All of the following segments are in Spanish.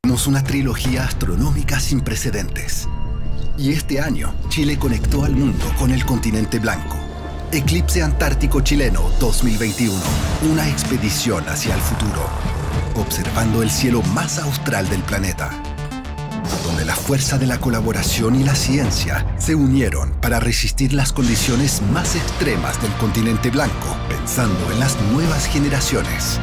ofrecernos una trilogía astronómica sin precedentes. Y este año, Chile conectó al mundo con el continente blanco. Eclipse Antártico Chileno 2021. Una expedición hacia el futuro, observando el cielo más austral del planeta, donde la fuerza de la colaboración y la ciencia se unieron para resistir las condiciones más extremas del continente blanco, pensando en las nuevas generaciones.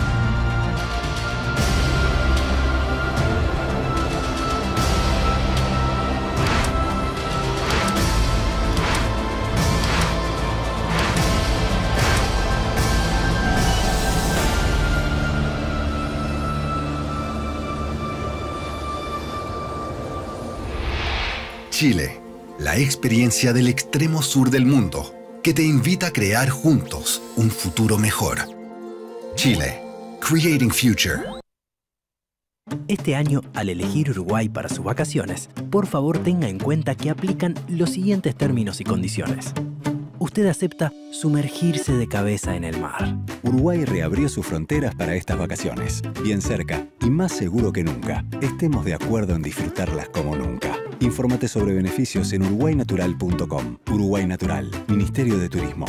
Chile, la experiencia del extremo sur del mundo, que te invita a crear juntos un futuro mejor. Chile, Creating Future. Este año, al elegir Uruguay para sus vacaciones, por favor tenga en cuenta que aplican los siguientes términos y condiciones. Usted acepta sumergirse de cabeza en el mar. Uruguay reabrió sus fronteras para estas vacaciones. Bien cerca y más seguro que nunca. Estemos de acuerdo en disfrutarlas como nunca. Infórmate sobre beneficios en uruguaynatural.com. Uruguay Natural, Ministerio de Turismo.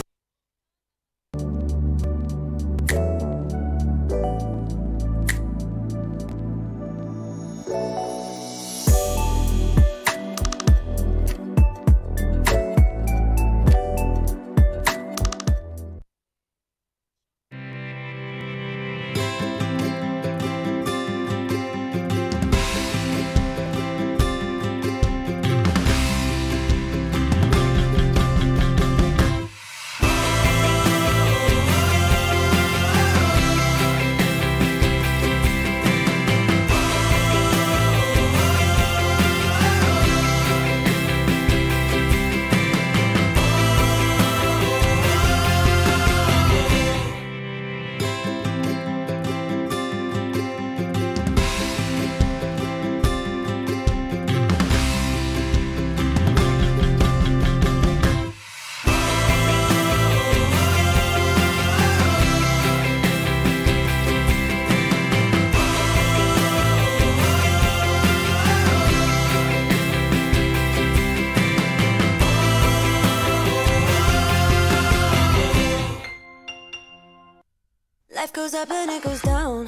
Life goes up and it goes down.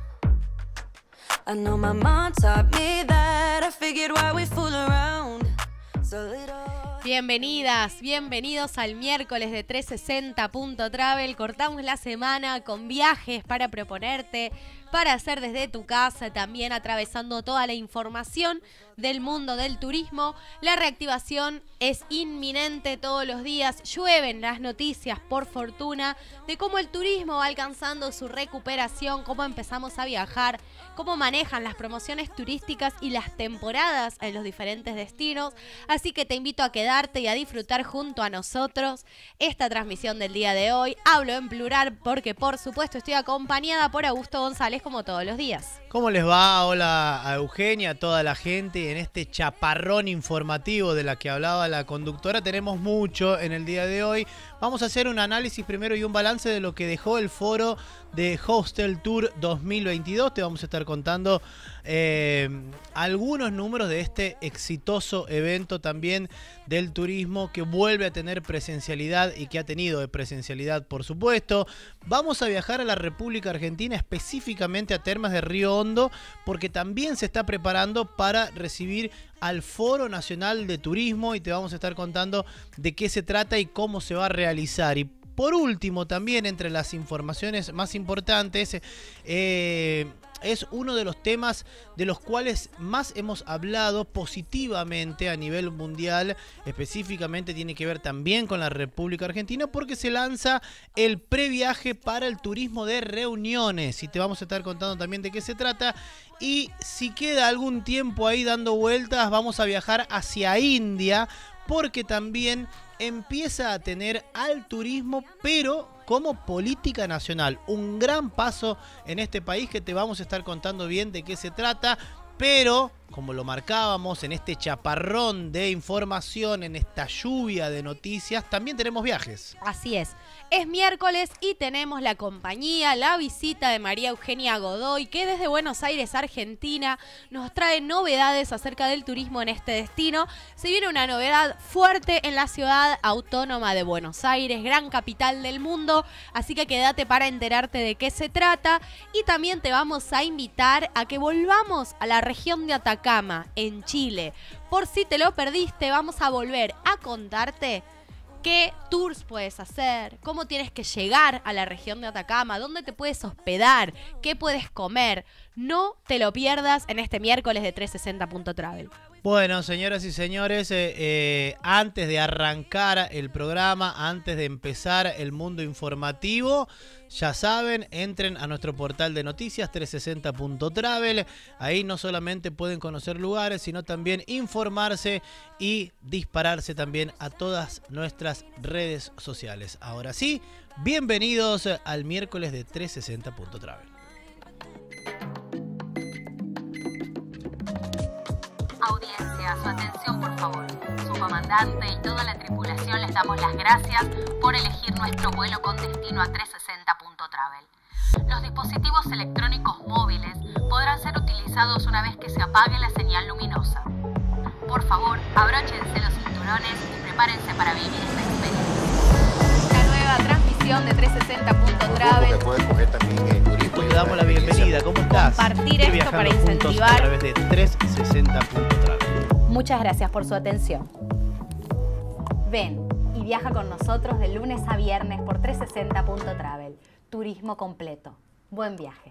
I know my mom taught me that. I figured why we fool around so little. Bienvenidas, bienvenidos al miércoles de 360.travel. Cortamos la semana con viajes para proponerte, para hacer desde tu casa, también atravesando toda la información del mundo del turismo. La reactivación es inminente todos los días. Llueven las noticias, por fortuna, de cómo el turismo va alcanzando su recuperación, cómo empezamos a viajar, cómo manejan las promociones turísticas y las temporadas en los diferentes destinos. Así que te invito a quedarte y a disfrutar junto a nosotros esta transmisión del día de hoy. Hablo en plural porque, por supuesto, estoy acompañada por Augusto González como todos los días. ¿Cómo les va? Hola a Eugenia, a toda la gente. En este chaparrón informativo de la que hablaba la conductora tenemos mucho en el día de hoy. Vamos a hacer un análisis primero y un balance de lo que dejó el foro de Hostel Tour 2022. Te vamos a estar contando algunos números de este exitoso evento también del turismo que vuelve a tener presencialidad y que ha tenido presencialidad, por supuesto. Vamos a viajar a la República Argentina, específicamente a Termas de Río Hondo, porque también se está preparando para recibir al Foro Nacional de Turismo y te vamos a estar contando de qué se trata y cómo se va a realizar. Y por último, también entre las informaciones más importantes, es uno de los temas de los cuales más hemos hablado positivamente a nivel mundial. Específicamente tiene que ver también con la República Argentina, porque se lanza el previaje para el turismo de reuniones y te vamos a estar contando también de qué se trata. Y si queda algún tiempo ahí dando vueltas, vamos a viajar hacia India, porque también empieza a tener al turismo, pero como política nacional. Un gran paso en este país que te vamos a estar contando bien de qué se trata, pero como lo marcábamos, en este chaparrón de información, en esta lluvia de noticias, también tenemos viajes. Así es. Es miércoles y tenemos la compañía, la visita de María Eugenia Godoy, que desde Buenos Aires, Argentina, nos trae novedades acerca del turismo en este destino. Se viene una novedad fuerte en la ciudad autónoma de Buenos Aires, gran capital del mundo, así que quédate para enterarte de qué se trata. Y también te vamos a invitar a que volvamos a la región de Atacama, en Chile. Por si te lo perdiste, vamos a volver a contarte qué tours puedes hacer, cómo tienes que llegar a la región de Atacama, dónde te puedes hospedar, qué puedes comer. No te lo pierdas en este miércoles de 360.travel. Bueno, señoras y señores, antes de arrancar el programa, antes de empezar el mundo informativo, ya saben, entren a nuestro portal de noticias 360.travel. Ahí no solamente pueden conocer lugares, sino también informarse y dispararse también a todas nuestras redes sociales. Ahora sí, bienvenidos al miércoles de 360.travel. Audiencia, su atención por favor. Su comandante y toda la tripulación les damos las gracias por elegir nuestro vuelo con destino a 360.travel. Los dispositivos electrónicos móviles podrán ser utilizados una vez que se apague la señal luminosa. Por favor, abróchense los cinturones y prepárense para vivir esta experiencia. La nueva transmisión de 360.travel. Te damos la bienvenida, ¿cómo estás? Compartir esto para incentivar a través de 360.travel. Muchas gracias por su atención. Ven y viaja con nosotros de lunes a viernes por 360.travel. Turismo completo. Buen viaje.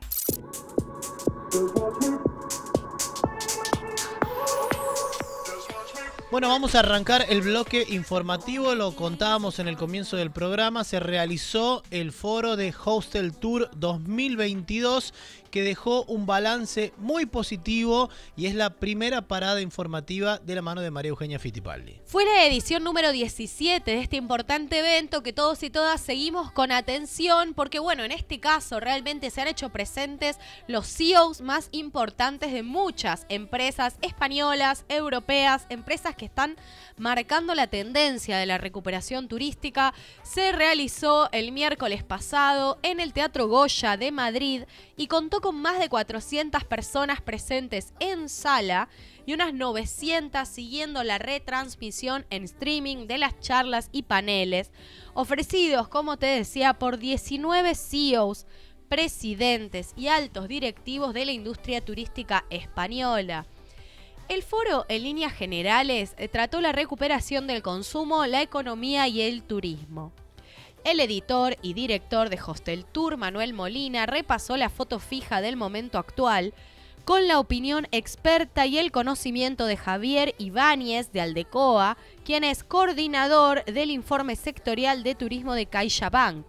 Bueno, vamos a arrancar el bloque informativo. Lo contábamos en el comienzo del programa. Se realizó el foro de Hostel Tour 2022 que dejó un balance muy positivo y es la primera parada informativa de la mano de María Eugenia Fittipaldi. Fue la edición número 17 de este importante evento que todos y todas seguimos con atención porque, bueno, en este caso realmente se han hecho presentes los CEOs más importantes de muchas empresas españolas, europeas, empresas que están marcando la tendencia de la recuperación turística. Se realizó el miércoles pasado en el Teatro Goya de Madrid y contó con más de 400 personas presentes en sala y unas 900 siguiendo la retransmisión en streaming de las charlas y paneles ofrecidos, como te decía, por 19 CEOs, presidentes y altos directivos de la industria turística española. El foro, en líneas generales, trató la recuperación del consumo, la economía y el turismo. El editor y director de Hostel Tour, Manuel Molina, repasó la foto fija del momento actual con la opinión experta y el conocimiento de Javier Ibáñez de Aldecoa, quien es coordinador del informe sectorial de turismo de CaixaBank.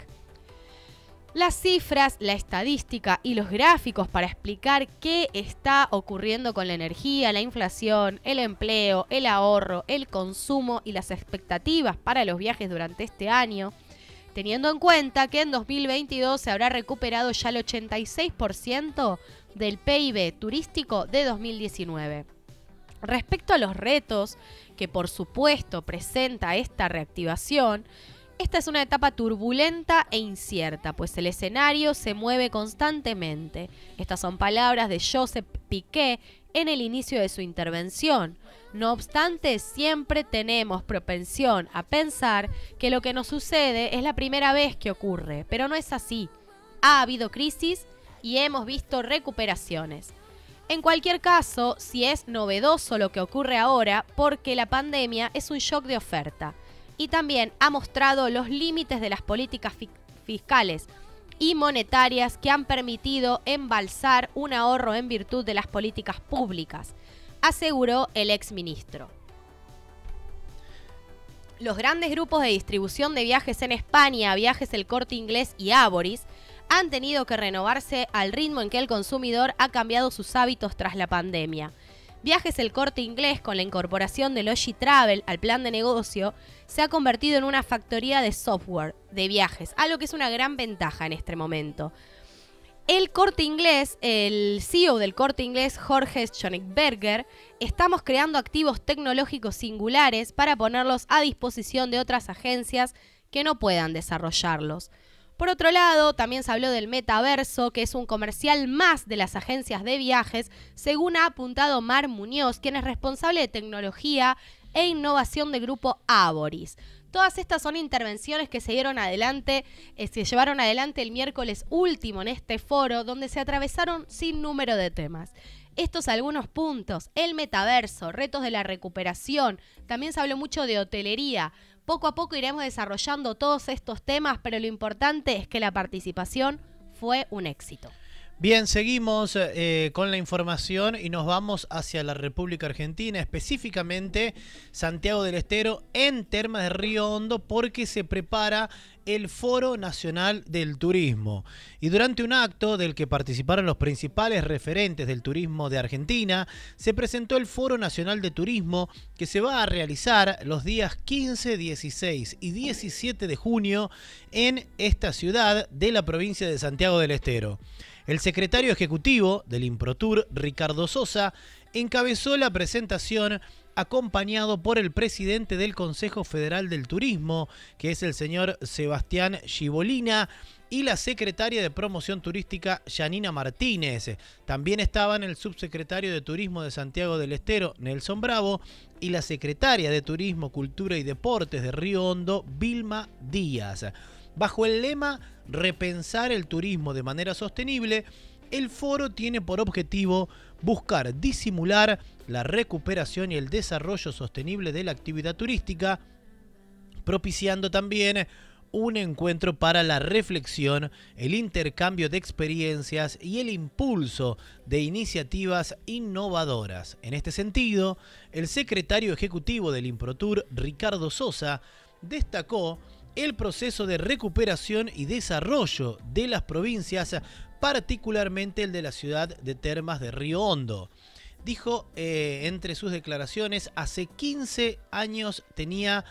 Las cifras, la estadística y los gráficos para explicar qué está ocurriendo con la energía, la inflación, el empleo, el ahorro, el consumo y las expectativas para los viajes durante este año, teniendo en cuenta que en 2022 se habrá recuperado ya el 86% del PIB turístico de 2019. Respecto a los retos que por supuesto presenta esta reactivación, esta es una etapa turbulenta e incierta, pues el escenario se mueve constantemente. Estas son palabras de Josep Piqué en el inicio de su intervención. No obstante, siempre tenemos propensión a pensar que lo que nos sucede es la primera vez que ocurre, pero no es así. Ha habido crisis y hemos visto recuperaciones. En cualquier caso, sí es novedoso lo que ocurre ahora porque la pandemia es un shock de oferta y también ha mostrado los límites de las políticas fiscales y monetarias que han permitido embalsar un ahorro en virtud de las políticas públicas, aseguró el exministro. Los grandes grupos de distribución de viajes en España, Viajes El Corte Inglés y Ávoris, han tenido que renovarse al ritmo en que el consumidor ha cambiado sus hábitos tras la pandemia. Viajes El Corte Inglés, con la incorporación de Logitravel al plan de negocio, se ha convertido en una factoría de software de viajes, algo que es una gran ventaja en este momento. El Corte Inglés, el CEO del Corte Inglés, Jorge Schönberger, estamos creando activos tecnológicos singulares para ponerlos a disposición de otras agencias que no puedan desarrollarlos. Por otro lado, también se habló del metaverso, que es un comercial más de las agencias de viajes, según ha apuntado Mar Muñoz, quien es responsable de tecnología e innovación del grupo Avoris. Todas estas son intervenciones que se llevaron adelante el miércoles último en este foro, donde se atravesaron sin número de temas. Estos algunos puntos: el metaverso, retos de la recuperación, también se habló mucho de hotelería. Poco a poco iremos desarrollando todos estos temas, pero lo importante es que la participación fue un éxito. Bien, seguimos con la información y nos vamos hacia la República Argentina, específicamente Santiago del Estero, en Termas de Río Hondo, porque se prepara el Foro Nacional del Turismo. Y durante un acto del que participaron los principales referentes del turismo de Argentina, se presentó el Foro Nacional de Turismo, que se va a realizar los días 15, 16 y 17 de junio en esta ciudad de la provincia de Santiago del Estero. El secretario ejecutivo del Improtur, Ricardo Sosa, encabezó la presentación acompañado por el presidente del Consejo Federal del Turismo, que es el señor Sebastián Gibolina, y la secretaria de Promoción Turística, Yanina Martínez. También estaban el subsecretario de Turismo de Santiago del Estero, Nelson Bravo, y la secretaria de Turismo, Cultura y Deportes de Río Hondo, Vilma Díaz. Bajo el lema Repensar el turismo de manera sostenible, el foro tiene por objetivo buscar disimular la recuperación y el desarrollo sostenible de la actividad turística, propiciando también un encuentro para la reflexión, el intercambio de experiencias y el impulso de iniciativas innovadoras. En este sentido, el secretario ejecutivo del Improtur, Ricardo Sosa, destacó el proceso de recuperación y desarrollo de las provincias, particularmente el de la ciudad de Termas de Río Hondo. Dijo entre sus declaraciones: hace 15 años tenía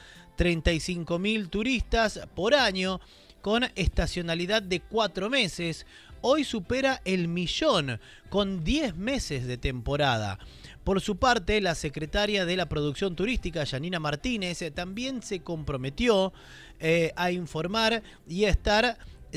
35.000 turistas por año con estacionalidad de 4 meses. Hoy supera el 1.000.000 con 10 meses de temporada. Por su parte, la secretaria de la Producción Turística, Yanina Martínez, también se comprometió a informar y a estar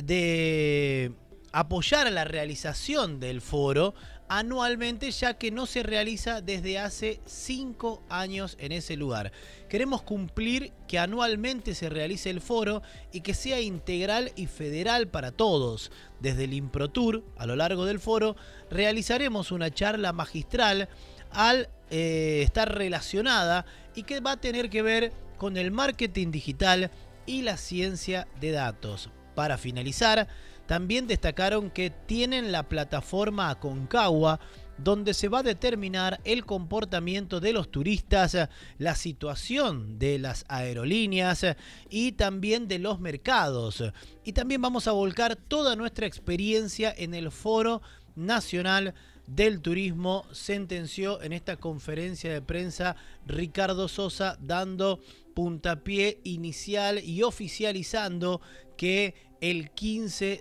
de apoyar a la realización del foro anualmente, ya que no se realiza desde hace 5 años en ese lugar. Queremos cumplir que anualmente se realice el foro y que sea integral y federal para todos. Desde el Improtur, a lo largo del foro, realizaremos una charla magistral al estar relacionada y que va a tener que ver con el marketing digital y la ciencia de datos. Para finalizar, también destacaron que tienen la plataforma Aconcagua, donde se va a determinar el comportamiento de los turistas, la situación de las aerolíneas y también de los mercados. Y también vamos a volcar toda nuestra experiencia en el Foro Nacional del Turismo, sentenció en esta conferencia de prensa Ricardo Sosa, dando puntapié inicial y oficializando que el 15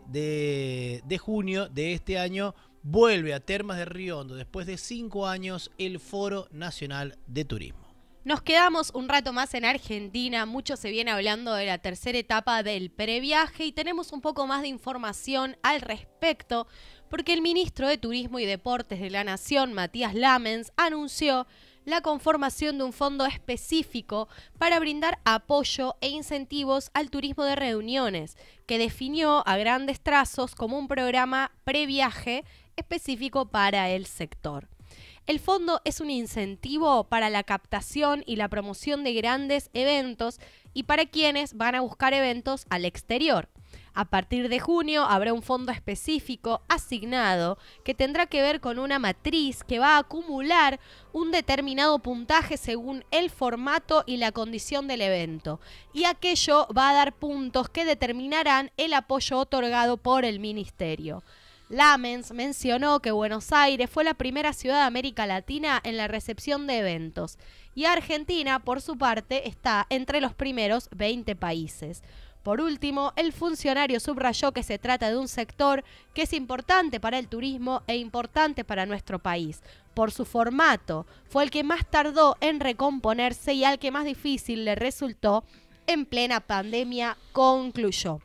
de junio de este año vuelve a Termas de Río Hondo, después de 5 años, el Foro Nacional de Turismo. Nos quedamos un rato más en Argentina, mucho se viene hablando de la tercera etapa del previaje y tenemos un poco más de información al respecto, porque el ministro de Turismo y Deportes de la Nación, Matías Lamens, anunció la conformación de un fondo específico para brindar apoyo e incentivos al turismo de reuniones, que definió a grandes trazos como un programa previaje específico para el sector. El fondo es un incentivo para la captación y la promoción de grandes eventos y para quienes van a buscar eventos al exterior. A partir de junio habrá un fondo específico asignado que tendrá que ver con una matriz que va a acumular un determinado puntaje según el formato y la condición del evento. Y aquello va a dar puntos que determinarán el apoyo otorgado por el ministerio. Lamens mencionó que Buenos Aires fue la primera ciudad de América Latina en la recepción de eventos y Argentina, por su parte, está entre los primeros 20 países. Por último, el funcionario subrayó que se trata de un sector que es importante para el turismo e importante para nuestro país. Por su formato, fue el que más tardó en recomponerse y al que más difícil le resultó en plena pandemia, concluyó.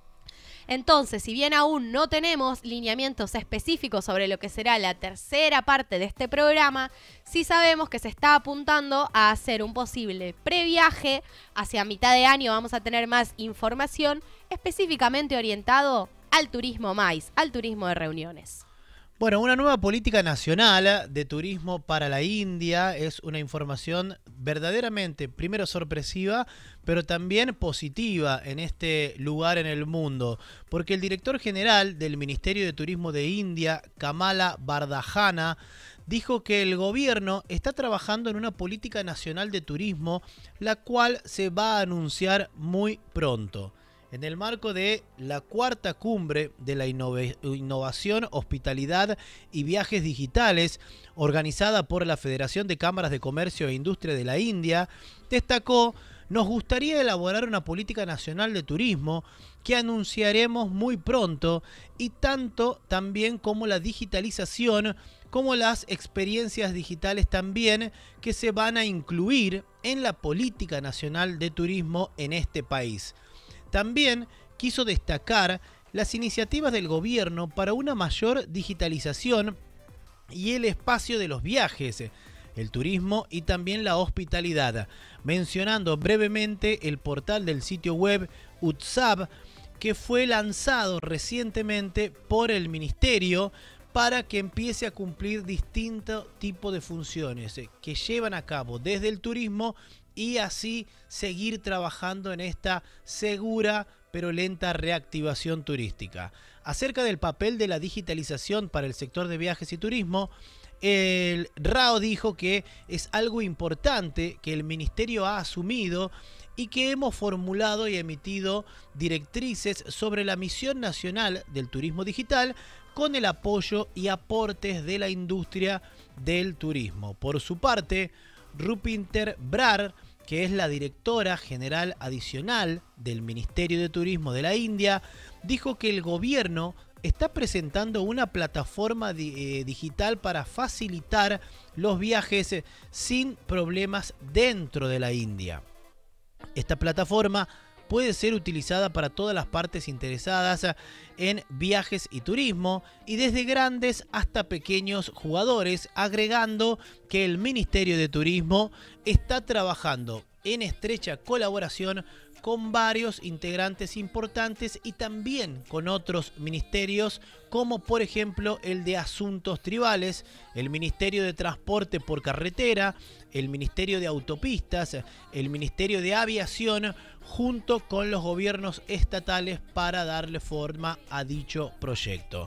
Entonces, si bien aún no tenemos lineamientos específicos sobre lo que será la tercera parte de este programa, sí sabemos que se está apuntando a hacer un posible previaje. Hacia mitad de año vamos a tener más información específicamente orientado al turismo MICE, al turismo de reuniones. Bueno, una nueva política nacional de turismo para la India es una información verdaderamente, primero sorpresiva, pero también positiva en este lugar en el mundo, porque el director general del Ministerio de Turismo de India, Kamala Vardhana, dijo que el gobierno está trabajando en una política nacional de turismo, la cual se va a anunciar muy pronto. En el marco de la cuarta cumbre de la innovación, hospitalidad y viajes digitales, organizada por la Federación de Cámaras de Comercio e Industria de la India, destacó: nos gustaría elaborar una política nacional de turismo que anunciaremos muy pronto, y tanto también como la digitalización, como las experiencias digitales también, que se van a incluir en la política nacional de turismo en este país. También quiso destacar las iniciativas del gobierno para una mayor digitalización y el espacio de los viajes, el turismo y también la hospitalidad, mencionando brevemente el portal del sitio web Utsav, que fue lanzado recientemente por el Ministerio para que empiece a cumplir distintos tipos de funciones que llevan a cabo desde el turismo y así seguir trabajando en esta segura pero lenta reactivación turística. Acerca del papel de la digitalización para el sector de viajes y turismo, el Rao dijo que es algo importante que el Ministerio ha asumido y que hemos formulado y emitido directrices sobre la misión nacional del turismo digital con el apoyo y aportes de la industria del turismo. Por su parte, Rupinder Brar, que es la directora general adicional del Ministerio de Turismo de la India, dijo que el gobierno está presentando una plataforma digital para facilitar los viajes sin problemas dentro de la India. Esta plataforma puede ser utilizada para todas las partes interesadas en viajes y turismo, y desde grandes hasta pequeños jugadores, agregando que el Ministerio de Turismo está trabajando en estrecha colaboración con varios integrantes importantes y también con otros ministerios, como por ejemplo el de Asuntos Tribales, el Ministerio de Transporte por Carretera, el Ministerio de Autopistas, el Ministerio de Aviación, junto con los gobiernos estatales para darle forma a dicho proyecto.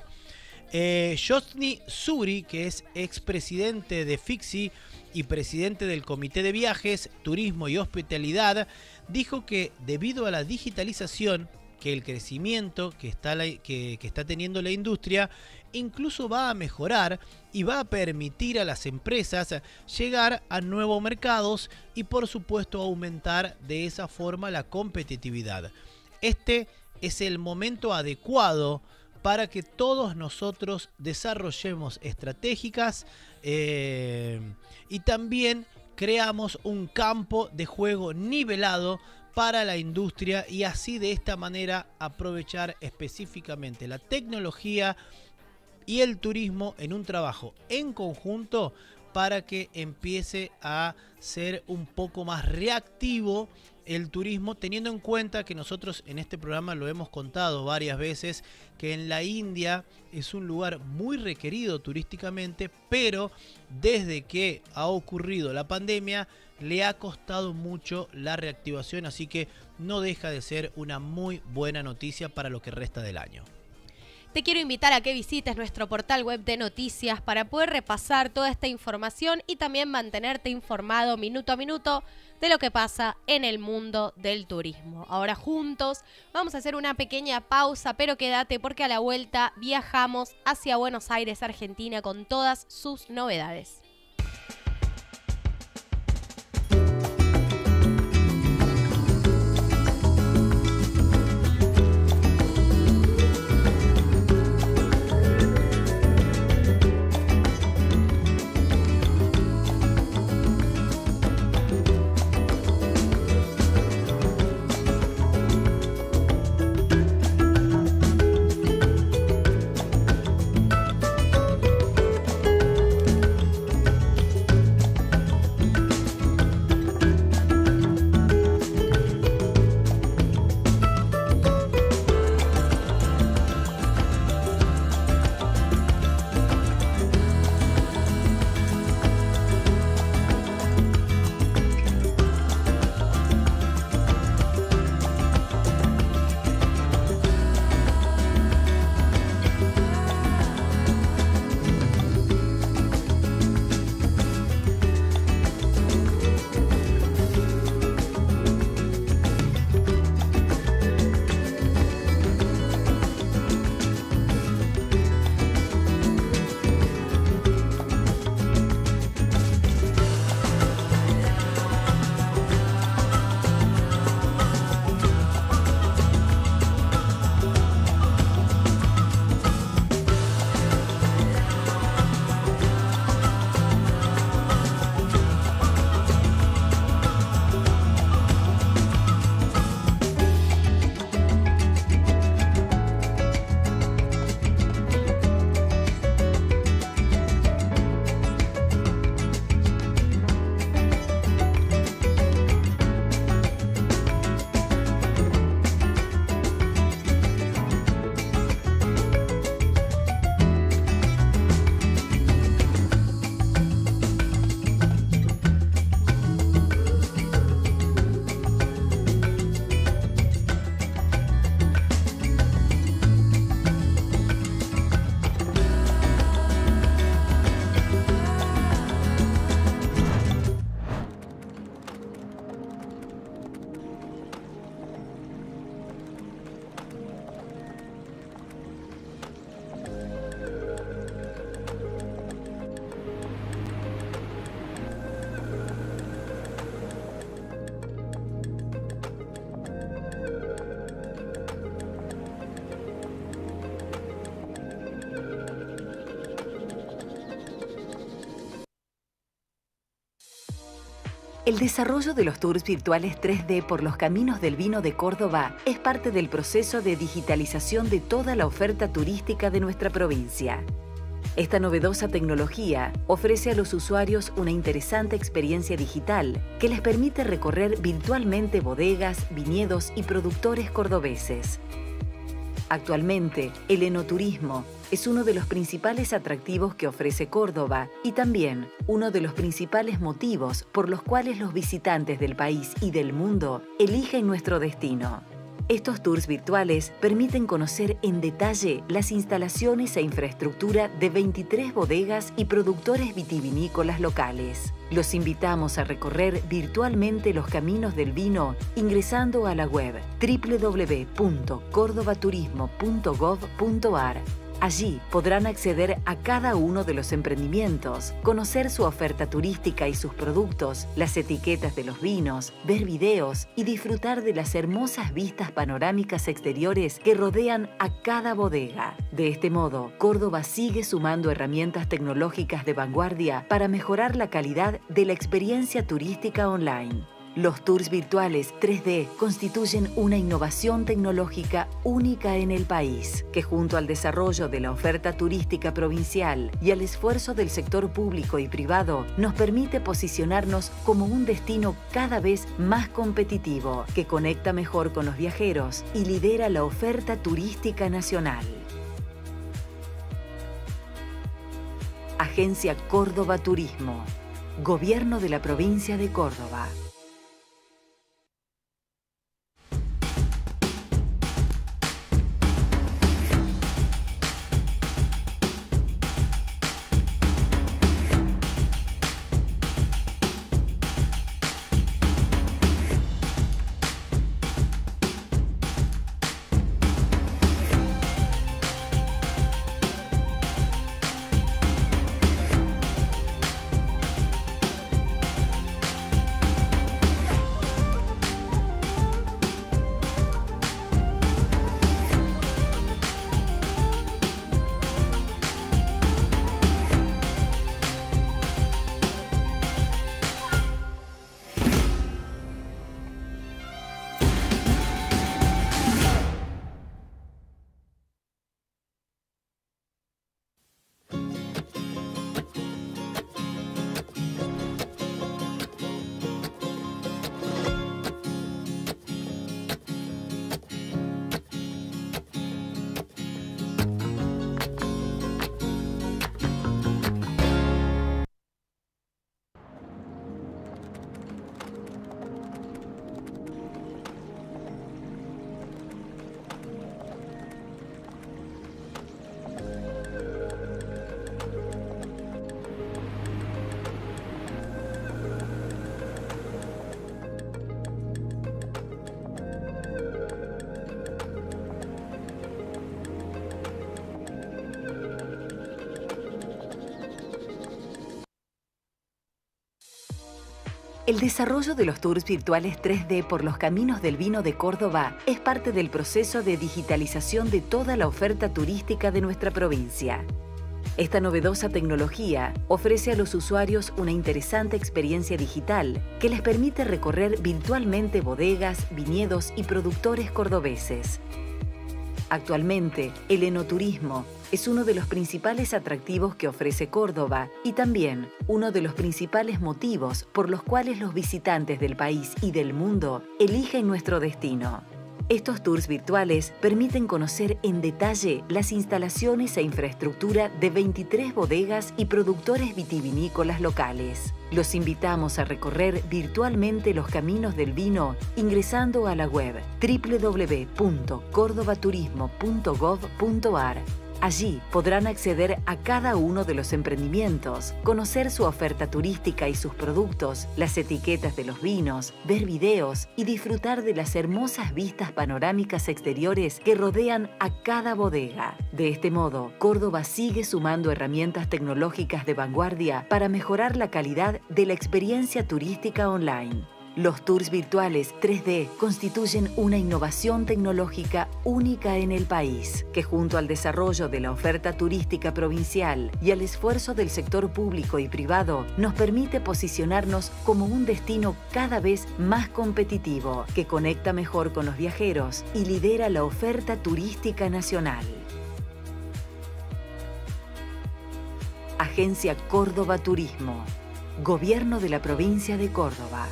Josni Suri, que es expresidente de FIXI y presidente del Comité de Viajes, Turismo y Hospitalidad, dijo que debido a la digitalización, que el crecimiento que está teniendo la industria incluso va a mejorar y va a permitir a las empresas llegar a nuevos mercados y por supuesto aumentar de esa forma la competitividad. Este es el momento adecuado para que todos nosotros desarrollemos estratégicas y también creamos un campo de juego nivelado para la industria, y así de esta manera aprovechar específicamente la tecnología y el turismo en un trabajo en conjunto para que empiece a ser un poco más reactivo el turismo, teniendo en cuenta que nosotros en este programa lo hemos contado varias veces, que en la India es un lugar muy requerido turísticamente, pero desde que ha ocurrido la pandemia le ha costado mucho la reactivación, así que no deja de ser una muy buena noticia para lo que resta del año. Te quiero invitar a que visites nuestro portal web de noticias para poder repasar toda esta información y también mantenerte informado minuto a minuto de lo que pasa en el mundo del turismo. Ahora juntos vamos a hacer una pequeña pausa, pero quédate porque a la vuelta viajamos hacia Buenos Aires, Argentina, con todas sus novedades. El desarrollo de los tours virtuales 3D por los caminos del vino de Córdoba es parte del proceso de digitalización de toda la oferta turística de nuestra provincia. Esta novedosa tecnología ofrece a los usuarios una interesante experiencia digital que les permite recorrer virtualmente bodegas, viñedos y productores cordobeses. Actualmente, el enoturismo es uno de los principales atractivos que ofrece Córdoba y también uno de los principales motivos por los cuales los visitantes del país y del mundo eligen nuestro destino. Estos tours virtuales permiten conocer en detalle las instalaciones e infraestructura de 23 bodegas y productores vitivinícolas locales. Los invitamos a recorrer virtualmente los caminos del vino ingresando a la web www.cordobaturismo.gov.ar. Allí podrán acceder a cada uno de los emprendimientos, conocer su oferta turística y sus productos, las etiquetas de los vinos, ver videos y disfrutar de las hermosas vistas panorámicas exteriores que rodean a cada bodega. De este modo, Córdoba sigue sumando herramientas tecnológicas de vanguardia para mejorar la calidad de la experiencia turística online. Los tours virtuales 3D constituyen una innovación tecnológica única en el país, que junto al desarrollo de la oferta turística provincial y al esfuerzo del sector público y privado, nos permite posicionarnos como un destino cada vez más competitivo, que conecta mejor con los viajeros y lidera la oferta turística nacional. Agencia Córdoba Turismo. Gobierno de la provincia de Córdoba. El desarrollo de los tours virtuales 3D por los caminos del vino de Córdoba es parte del proceso de digitalización de toda la oferta turística de nuestra provincia. Esta novedosa tecnología ofrece a los usuarios una interesante experiencia digital que les permite recorrer virtualmente bodegas, viñedos y productores cordobeses. Actualmente, el enoturismo es uno de los principales atractivos que ofrece Córdoba y también uno de los principales motivos por los cuales los visitantes del país y del mundo eligen nuestro destino. Estos tours virtuales permiten conocer en detalle las instalaciones e infraestructura de 23 bodegas y productores vitivinícolas locales. Los invitamos a recorrer virtualmente los caminos del vino ingresando a la web www.cordobaturismo.gov.ar. Allí podrán acceder a cada uno de los emprendimientos, conocer su oferta turística y sus productos, las etiquetas de los vinos, ver videos y disfrutar de las hermosas vistas panorámicas exteriores que rodean a cada bodega. De este modo, Córdoba sigue sumando herramientas tecnológicas de vanguardia para mejorar la calidad de la experiencia turística online. Los tours virtuales 3D constituyen una innovación tecnológica única en el país, que junto al desarrollo de la oferta turística provincial y al esfuerzo del sector público y privado, nos permite posicionarnos como un destino cada vez más competitivo, que conecta mejor con los viajeros y lidera la oferta turística nacional. Agencia Córdoba Turismo. Gobierno de la provincia de Córdoba.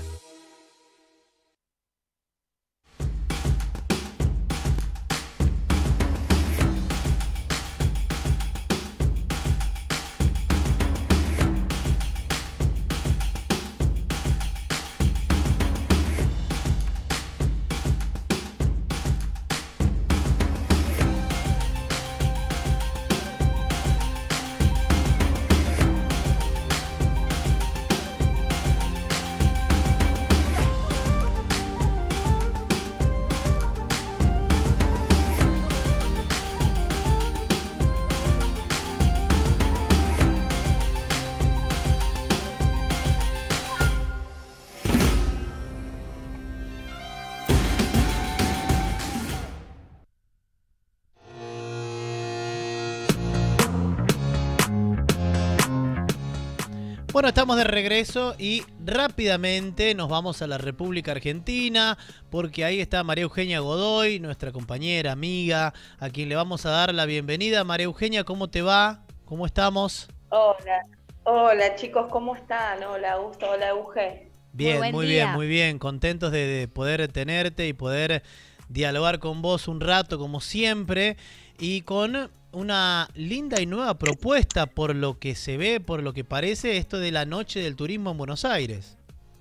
Bueno, estamos de regreso y rápidamente nos vamos a la República Argentina porque ahí está María Eugenia Godoy, nuestra compañera, amiga, a quien le vamos a dar la bienvenida. María Eugenia, ¿cómo te va? ¿Cómo estamos? Hola chicos, ¿cómo están? Hola Augusto, hola Euge. Bien, muy bien, contentos de poder tenerte y poder dialogar con vos un rato como siempre y con una linda y nueva propuesta por lo que se ve, por lo que parece, esto de la Noche del Turismo en Buenos Aires.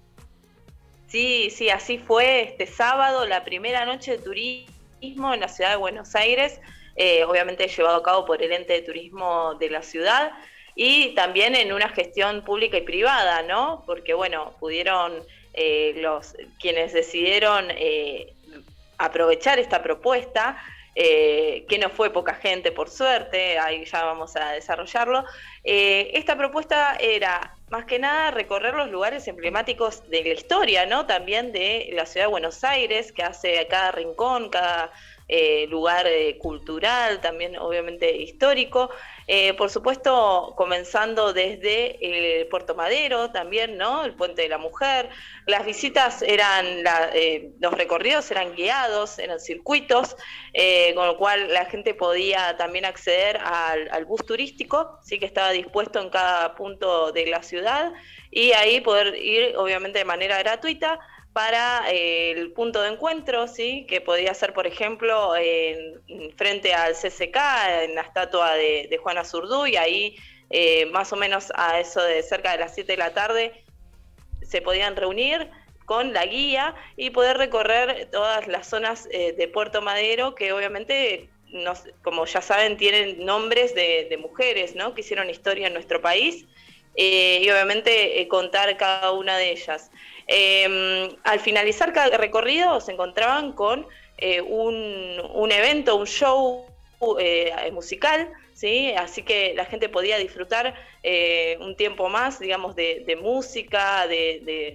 Sí, así fue este sábado, la primera noche de turismo en la ciudad de Buenos Aires, obviamente llevado a cabo por el ente de turismo de la ciudad y también en una gestión pública y privada, ¿no? Porque bueno, pudieron quienes decidieron aprovechar esta propuesta, que no fue poca gente por suerte, ahí ya vamos a desarrollarlo. Esta propuesta era más que nada recorrer los lugares emblemáticos de la historia, ¿no? También de la ciudad de Buenos Aires, que hace cada rincón, cada lugar cultural, también obviamente histórico. Por supuesto, comenzando desde el Puerto Madero también, ¿no? El Puente de la Mujer. Las visitas eran, los recorridos eran guiados, eran circuitos, con lo cual la gente podía también acceder al bus turístico, sí, que estaba dispuesto en cada punto de la ciudad, y ahí poder ir, obviamente, de manera gratuita para el punto de encuentro, ¿sí? Que podía ser, por ejemplo, frente al CCK, en la estatua de Juana Zurduy, ahí más o menos a eso de cerca de las 7 de la tarde se podían reunir con la guía y poder recorrer todas las zonas de Puerto Madero, que obviamente, como ya saben, tienen nombres de mujeres, ¿no? Que hicieron historia en nuestro país, y obviamente contar cada una de ellas. Al finalizar cada recorrido se encontraban con un evento, un show musical, ¿sí? Así que la gente podía disfrutar un tiempo más, digamos, de música, de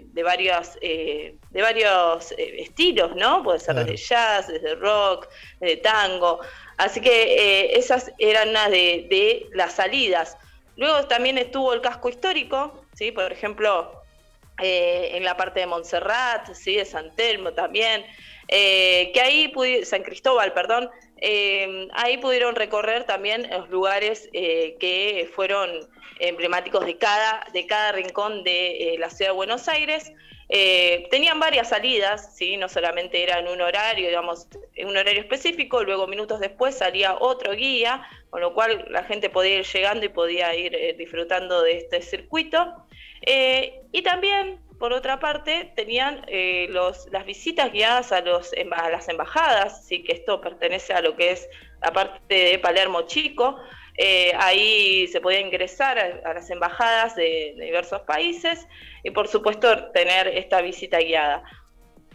varios estilos, ¿no? Puede ser desde jazz, desde rock, desde tango. Así que esas eran una de las salidas. Luego también estuvo el casco histórico, ¿sí? Por ejemplo, en la parte de Montserrat, ¿sí? De San Telmo también, que ahí San Cristóbal, perdón, ahí pudieron recorrer también los lugares que fueron emblemáticos de cada rincón de la ciudad de Buenos Aires. Tenían varias salidas, ¿sí? No solamente era en un horario, digamos, en un horario específico, luego minutos después salía otro guía, con lo cual la gente podía ir llegando y podía ir disfrutando de este circuito. Y también, por otra parte, tenían las visitas guiadas a las embajadas, ¿sí? Que esto pertenece a lo que es la parte de Palermo Chico. Ahí se podía ingresar a las embajadas de diversos países y por supuesto tener esta visita guiada.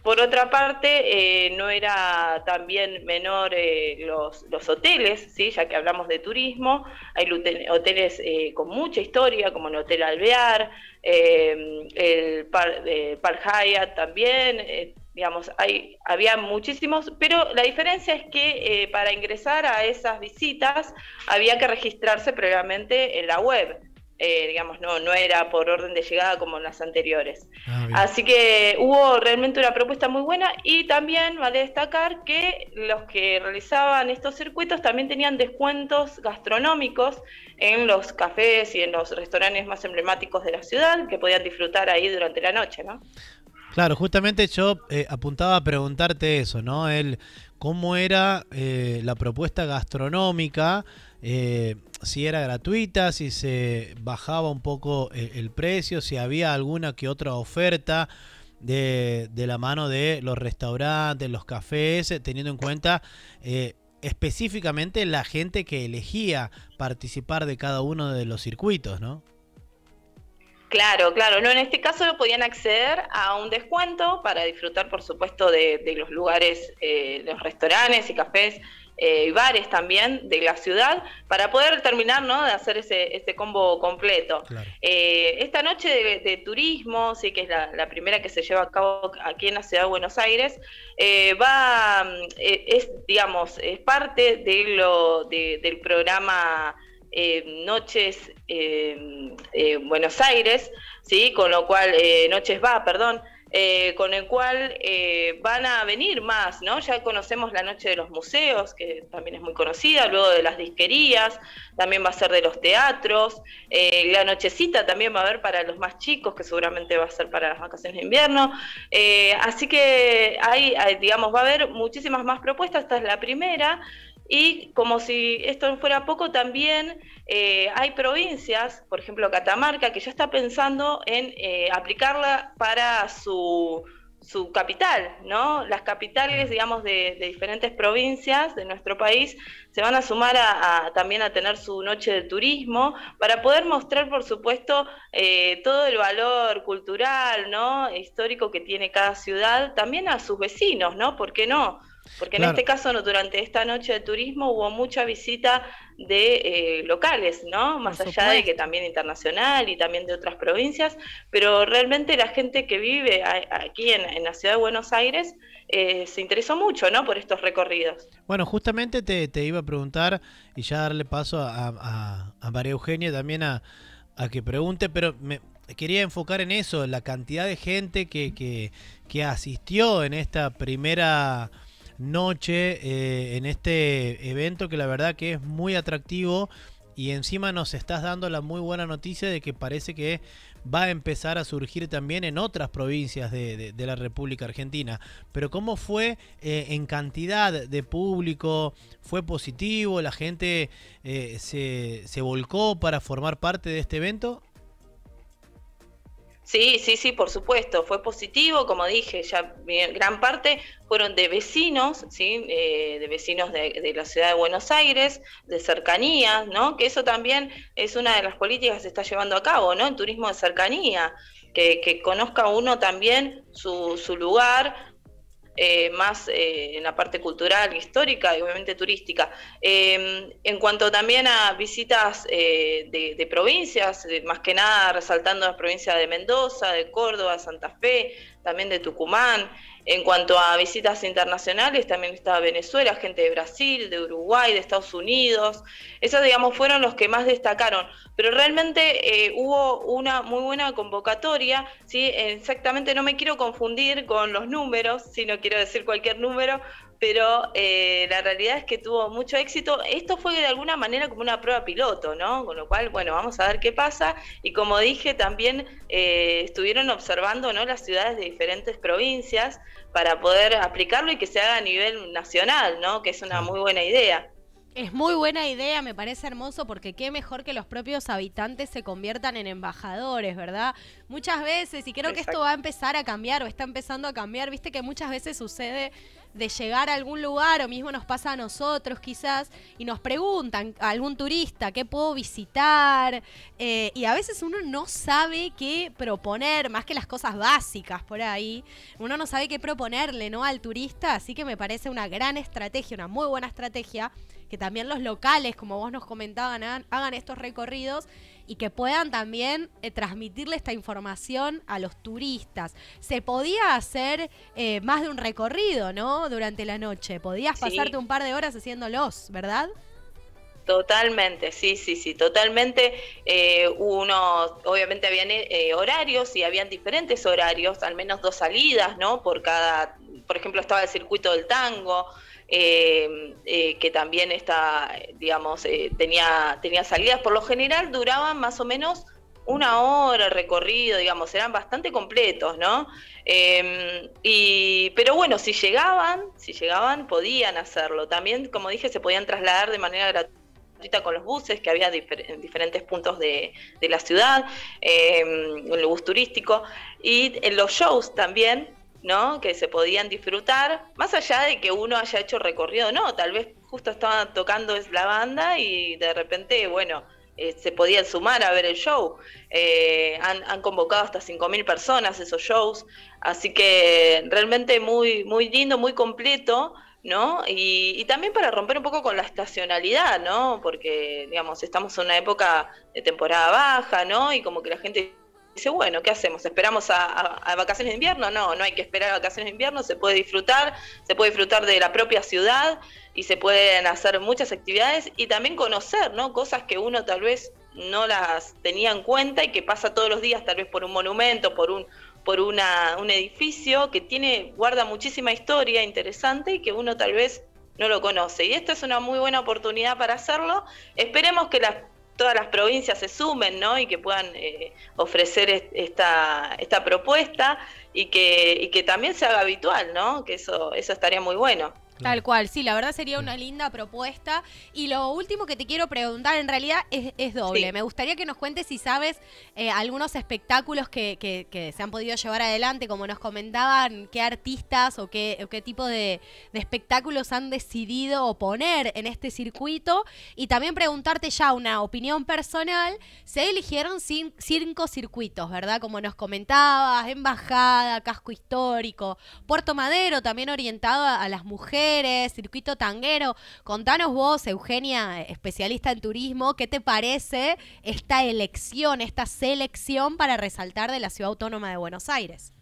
Por otra parte, no era también menor los hoteles, ¿sí? Ya que hablamos de turismo, hay hoteles con mucha historia, como el Hotel Alvear, el Park Hyatt también, digamos, había muchísimos, pero la diferencia es que para ingresar a esas visitas había que registrarse previamente en la web. Digamos, no era por orden de llegada como en las anteriores. Así que hubo realmente una propuesta muy buena, y también vale destacar que los que realizaban estos circuitos también tenían descuentos gastronómicos en los cafés y en los restaurantes más emblemáticos de la ciudad, que podían disfrutar ahí durante la noche, ¿no? Claro, justamente yo apuntaba a preguntarte eso, ¿no? ¿Cómo era la propuesta gastronómica? Si era gratuita, si se bajaba un poco el precio, si había alguna que otra oferta de la mano de los restaurantes, los cafés, teniendo en cuenta específicamente la gente que elegía participar de cada uno de los circuitos, ¿no? Claro, claro. No, en este caso podían acceder a un descuento para disfrutar, por supuesto, de los lugares, los restaurantes y cafés y bares también de la ciudad, para poder terminar, ¿no?, de hacer ese combo completo. Claro. Esta noche de turismo, sí, que es la primera que se lleva a cabo aquí en la ciudad de Buenos Aires, digamos, es parte del programa Noches Buenos Aires, ¿sí? Con lo cual, Noches Va, perdón, con el cual van a venir más, ¿no? Ya conocemos la Noche de los Museos, que también es muy conocida, luego de las disquerías, también va a ser de los teatros, la nochecita también va a haber para los más chicos, que seguramente va a ser para las vacaciones de invierno, así que digamos, va a haber muchísimas más propuestas. Esta es la primera. Y como si esto no fuera poco, también hay provincias, por ejemplo Catamarca, que ya está pensando en aplicarla para su capital, ¿no? Las capitales, digamos, de diferentes provincias de nuestro país se van a sumar también a tener su noche de turismo, para poder mostrar, por supuesto, todo el valor cultural, ¿no?, histórico que tiene cada ciudad, también a sus vecinos, ¿no? ¿Por qué no? Porque en este caso, durante esta noche de turismo hubo mucha visita de locales, ¿no? Más allá de que también internacional y también de otras provincias, pero realmente la gente que vive aquí en la ciudad de Buenos Aires se interesó mucho, ¿no?, por estos recorridos. Bueno, justamente te iba a preguntar, y ya darle paso a María Eugenia también a que pregunte, pero me quería enfocar en eso, la cantidad de gente que asistió en esta primera noche, en este evento, que la verdad que es muy atractivo, y encima nos estás dando la muy buena noticia de que parece que va a empezar a surgir también en otras provincias de la República Argentina. Pero ¿cómo fue en cantidad de público? ¿Fue positivo? ¿La gente se volcó para formar parte de este evento? Sí, por supuesto, fue positivo, como dije, ya gran parte fueron de vecinos, ¿sí? De vecinos de la ciudad de Buenos Aires, de cercanías, ¿no? Que eso también es una de las políticas que se está llevando a cabo, ¿no? El turismo de cercanía, que conozca uno también su lugar, más en la parte cultural, histórica y obviamente turística. En cuanto también a visitas de provincias, más que nada resaltando las provincias de Mendoza, de Córdoba, Santa Fe, también de Tucumán. En cuanto a visitas internacionales, también está Venezuela, gente de Brasil, de Uruguay, de Estados Unidos. Esos, digamos, fueron los que más destacaron. Pero realmente hubo una muy buena convocatoria, ¿sí? Exactamente, no me quiero confundir con los números, si no quiero decir cualquier número, pero la realidad es que tuvo mucho éxito. Esto fue de alguna manera como una prueba piloto, ¿no? Con lo cual, bueno, vamos a ver qué pasa. Y como dije, también estuvieron observando, ¿no?, las ciudades de diferentes provincias para poder aplicarlo y que se haga a nivel nacional, ¿no?, que es una muy buena idea. Es muy buena idea, me parece hermoso, porque qué mejor que los propios habitantes se conviertan en embajadores, ¿verdad? Muchas veces, y creo que esto va a empezar a cambiar, o está empezando a cambiar, viste que muchas veces sucede de llegar a algún lugar, o mismo nos pasa a nosotros quizás, y nos preguntan a algún turista qué puedo visitar, y a veces uno no sabe qué proponer, más que las cosas básicas por ahí, uno no sabe qué proponerle, ¿no?, al turista, así que me parece una gran estrategia, una muy buena estrategia, que también los locales, como vos nos comentaban, hagan estos recorridos y que puedan también transmitirle esta información a los turistas. Se podía hacer más de un recorrido, ¿no?, durante la noche. Podías pasarte un par de horas haciéndolos, ¿verdad? Totalmente, sí, totalmente. Obviamente habían horarios y habían diferentes horarios, al menos 2 salidas, ¿no? Por ejemplo, estaba el circuito del tango, que también digamos, tenía salidas. Por lo general duraban más o menos 1 hora el recorrido, digamos, eran bastante completos, ¿no? Pero bueno, si llegaban, podían hacerlo. También, como dije, se podían trasladar de manera gratuita con los buses que había en diferentes puntos de la ciudad, el bus turístico, y en los shows también, ¿no?, que se podían disfrutar, más allá de que uno haya hecho recorrido, no, tal vez justo estaba tocando la banda y de repente, bueno, se podían sumar a ver el show. Han convocado hasta 5.000 personas esos shows, así que realmente muy, muy lindo, muy completo, ¿no? Y también para romper un poco con la estacionalidad, ¿no? Porque, digamos, estamos en una época de temporada baja, ¿no? Y como que la gente dice, bueno, ¿qué hacemos? ¿Esperamos a vacaciones de invierno? No hay que esperar a vacaciones de invierno, se puede disfrutar de la propia ciudad y se pueden hacer muchas actividades y también conocer, ¿no?, cosas que uno tal vez no las tenía en cuenta y que pasa todos los días, tal vez por un monumento, por un edificio que guarda muchísima historia interesante y que uno tal vez no lo conoce. Y esta es una muy buena oportunidad para hacerlo. Esperemos que todas las provincias se sumen, ¿no?, y que puedan ofrecer esta propuesta y que también se haga habitual, ¿no?, que eso estaría muy bueno. Tal cual, sí, la verdad sería una linda propuesta. Y lo último que te quiero preguntar en realidad es doble. Sí. Me gustaría que nos cuentes si sabes algunos espectáculos que se han podido llevar adelante, como nos comentaban, qué artistas o qué tipo de espectáculos han decidido poner en este circuito. Y también preguntarte ya una opinión personal. Se eligieron 5 circuitos, ¿verdad? Como nos comentabas, Embajada, Casco Histórico, Puerto Madero, también orientado a las mujeres, circuito tanguero. Contanos vos, Eugenia, especialista en turismo, ¿qué te parece esta elección, esta selección para resaltar de la Ciudad Autónoma de Buenos Aires?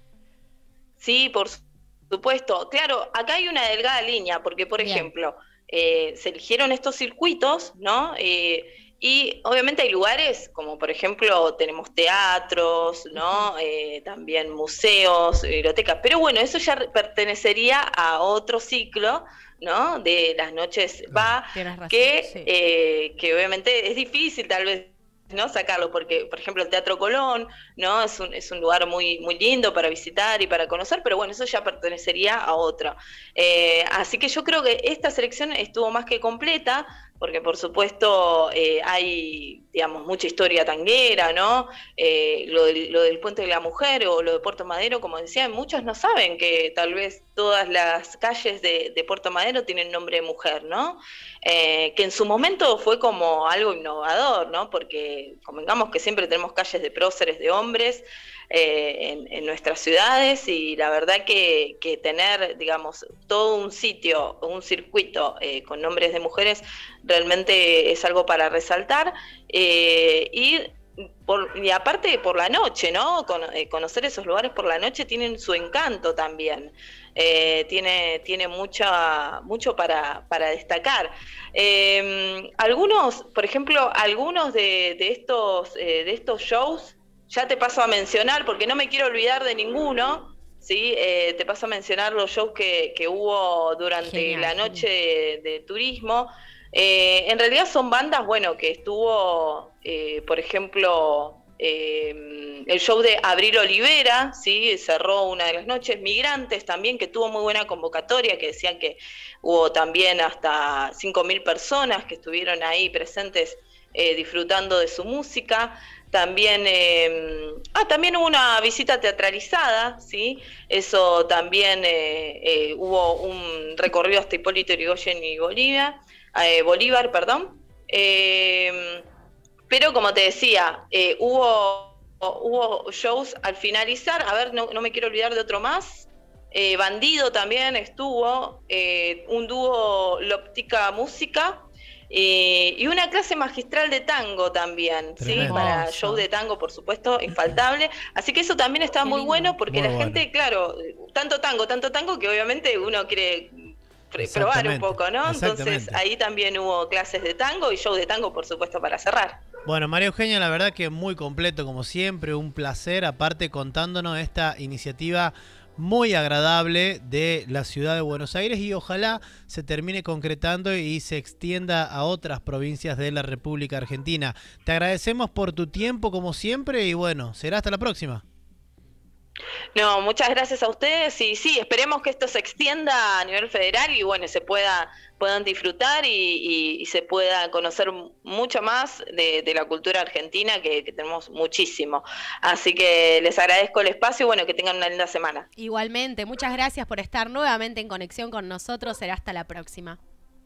Sí, por supuesto. Claro, acá hay una delgada línea, porque, por ejemplo, se eligieron estos circuitos, ¿no? Y obviamente hay lugares como, por ejemplo, tenemos teatros, ¿no? También museos, bibliotecas. Pero bueno, eso ya pertenecería a otro ciclo, ¿no? De las noches razón, que obviamente es difícil tal vez, ¿no?, sacarlo, porque, por ejemplo, el Teatro Colón, ¿no?, es un lugar muy, muy lindo para visitar y para conocer, pero bueno, eso ya pertenecería a otro. Así que yo creo que esta selección estuvo más que completa, porque por supuesto hay, digamos, mucha historia tanguera, ¿no? Lo del Puente de la Mujer o lo de Puerto Madero, como decía, muchos no saben que tal vez todas las calles de Puerto Madero tienen nombre de mujer, ¿no? Que en su momento fue como algo innovador, ¿no? Porque convengamos que siempre tenemos calles de próceres de hombres en nuestras ciudades, y la verdad que tener, digamos, todo un sitio, un circuito con nombres de mujeres realmente es algo para resaltar, y aparte por la noche, ¿no? Conocer esos lugares por la noche tienen su encanto también. Tiene mucho para destacar. Por ejemplo, algunos de estos shows, ya te paso a mencionar, porque no me quiero olvidar de ninguno, ¿sí? Te paso a mencionar los shows que hubo durante la noche de turismo. En realidad son bandas, bueno, que estuvo, por ejemplo, el show de Abril Olivera, ¿sí? Cerró una de las noches. Migrantes también, que tuvo muy buena convocatoria, que decían que hubo también hasta 5.000 personas que estuvieron ahí presentes disfrutando de su música. También, también hubo una visita teatralizada, ¿sí? Eso también, hubo un recorrido hasta Hipólito Yrigoyen y Bolívar, perdón. Pero como te decía, hubo shows al finalizar. A ver, no me quiero olvidar de otro más. Bandido también estuvo, un dúo Loptica Música, y una clase magistral de tango también, ¿sí? Para show de tango, por supuesto, infaltable. Así que eso también está muy bueno, porque la gente, claro, tanto tango que obviamente uno quiere probar un poco, ¿no? Entonces ahí también hubo clases de tango y show de tango, por supuesto, para cerrar. Bueno, María Eugenia, la verdad que muy completo como siempre, un placer, aparte contándonos esta iniciativa muy agradable de la ciudad de Buenos Aires, y ojalá se termine concretando y se extienda a otras provincias de la República Argentina. Te agradecemos por tu tiempo como siempre y bueno, será hasta la próxima. No, muchas gracias a ustedes, y sí, esperemos que esto se extienda a nivel federal y bueno, puedan disfrutar y se pueda conocer mucho más de la cultura argentina, que tenemos muchísimo. Así que les agradezco el espacio y bueno, que tengan una linda semana. Igualmente, muchas gracias por estar nuevamente en conexión con nosotros. Será hasta la próxima.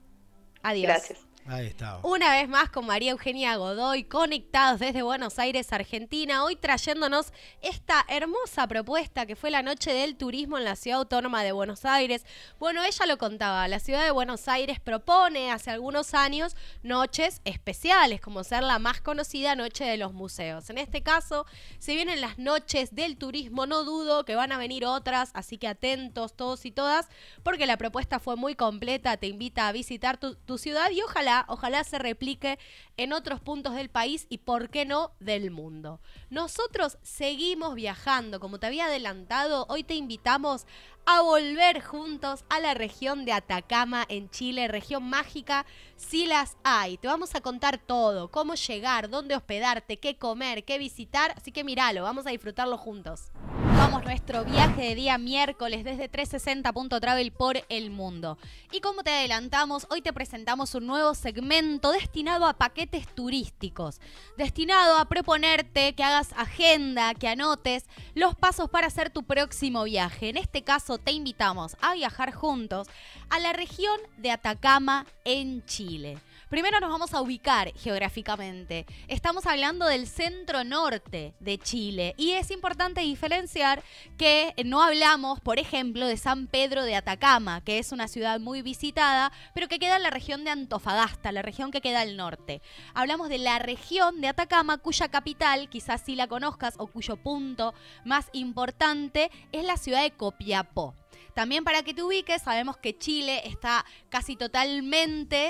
Adiós. Gracias. Ahí está. Una vez más con María Eugenia Godoy, conectados desde Buenos Aires, Argentina, hoy trayéndonos esta hermosa propuesta que fue la Noche del Turismo en la Ciudad Autónoma de Buenos Aires. Bueno, ella lo contaba, la Ciudad de Buenos Aires propone hace algunos años noches especiales, como ser la más conocida Noche de los Museos. En este caso, si vienen las Noches del Turismo, no dudo que van a venir otras, así que atentos todos y todas, porque la propuesta fue muy completa, te invita a visitar tu ciudad y ojalá se replique en otros puntos del país y, por qué no, del mundo. Nosotros seguimos viajando. Como te había adelantado, hoy te invitamos a volver juntos a la región de Atacama en Chile, región mágica, si las hay. Te vamos a contar todo, cómo llegar, dónde hospedarte, qué comer, qué visitar, así que míralo, vamos a disfrutarlo juntos. Vamos nuestro viaje de día miércoles desde 360.travel por el mundo. Y como te adelantamos, hoy te presentamos un nuevo segmento destinado a paquetes turísticos, destinado a proponerte que hagas agenda, que anotes los pasos para hacer tu próximo viaje. En este caso te invitamos a viajar juntos a la región de Atacama en Chile. Primero nos vamos a ubicar geográficamente. Estamos hablando del centro norte de Chile y es importante diferenciar que no hablamos, por ejemplo, de San Pedro de Atacama, que es una ciudad muy visitada, pero que queda en la región de Antofagasta, la región que queda al norte. Hablamos de la región de Atacama, cuya capital, quizás sí la conozcas, o cuyo punto más importante es la ciudad de Copiapó. También para que te ubiques, sabemos que Chile está casi totalmente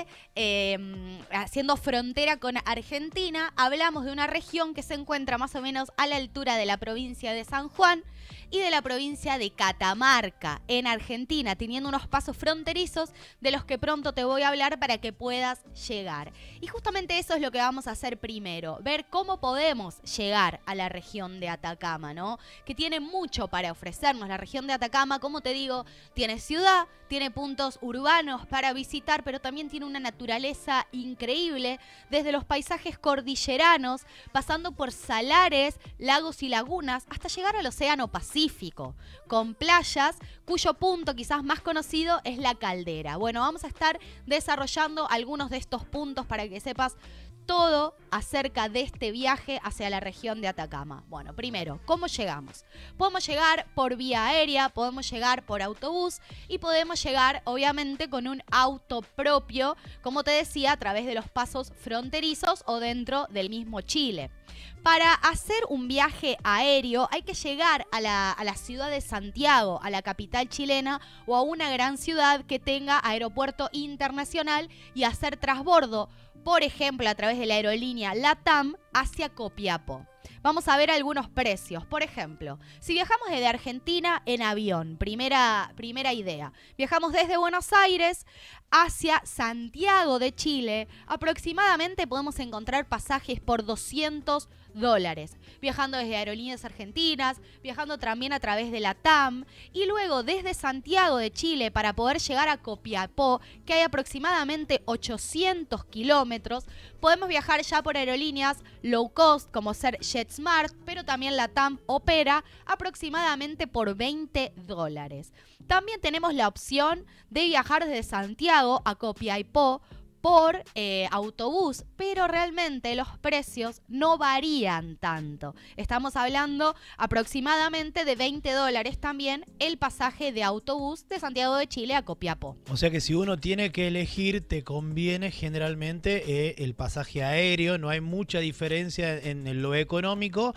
haciendo frontera con Argentina. Hablamos de una región que se encuentra más o menos a la altura de la provincia de San Juan y de la provincia de Catamarca en Argentina, teniendo unos pasos fronterizos de los que pronto te voy a hablar para que puedas llegar. Y justamente eso es lo que vamos a hacer primero, ver cómo podemos llegar a la región de Atacama, ¿no? Que tiene mucho para ofrecernos. La región de Atacama, como te digo, tiene ciudad, tiene puntos urbanos para visitar, pero también tiene una naturaleza increíble, desde los paisajes cordilleranos, pasando por salares, lagos y lagunas, hasta llegar al Océano Pacífico, con playas cuyo punto quizás más conocido es La Caldera. Bueno, vamos a estar desarrollando algunos de estos puntos para que sepas todo acerca de este viaje hacia la región de Atacama. Bueno, primero, ¿cómo llegamos? Podemos llegar por vía aérea, podemos llegar por autobús y podemos llegar, obviamente, con un auto propio, como te decía, a través de los pasos fronterizos o dentro del mismo Chile. Para hacer un viaje aéreo hay que llegar a la ciudad de Santiago, a la capital chilena, o a una gran ciudad que tenga aeropuerto internacional y hacer transbordo, por ejemplo, a través de la aerolínea LATAM hacia Copiapó. Vamos a ver algunos precios. Por ejemplo, si viajamos desde Argentina en avión, primera idea. Viajamos desde Buenos Aires hacia Santiago de Chile. Aproximadamente podemos encontrar pasajes por $200 dólares. Viajando desde Aerolíneas Argentinas, viajando también a través de la TAM y luego desde Santiago de Chile para poder llegar a Copiapó, que hay aproximadamente 800 kilómetros, podemos viajar ya por aerolíneas low cost como ser JetSmart, pero también la TAM opera aproximadamente por 20 dólares. También tenemos la opción de viajar desde Santiago a Copiapó por autobús, pero realmente los precios no varían tanto. Estamos hablando aproximadamente de 20 dólares también el pasaje de autobús de Santiago de Chile a Copiapó. O sea que si uno tiene que elegir, te conviene generalmente el pasaje aéreo, no hay mucha diferencia en lo económico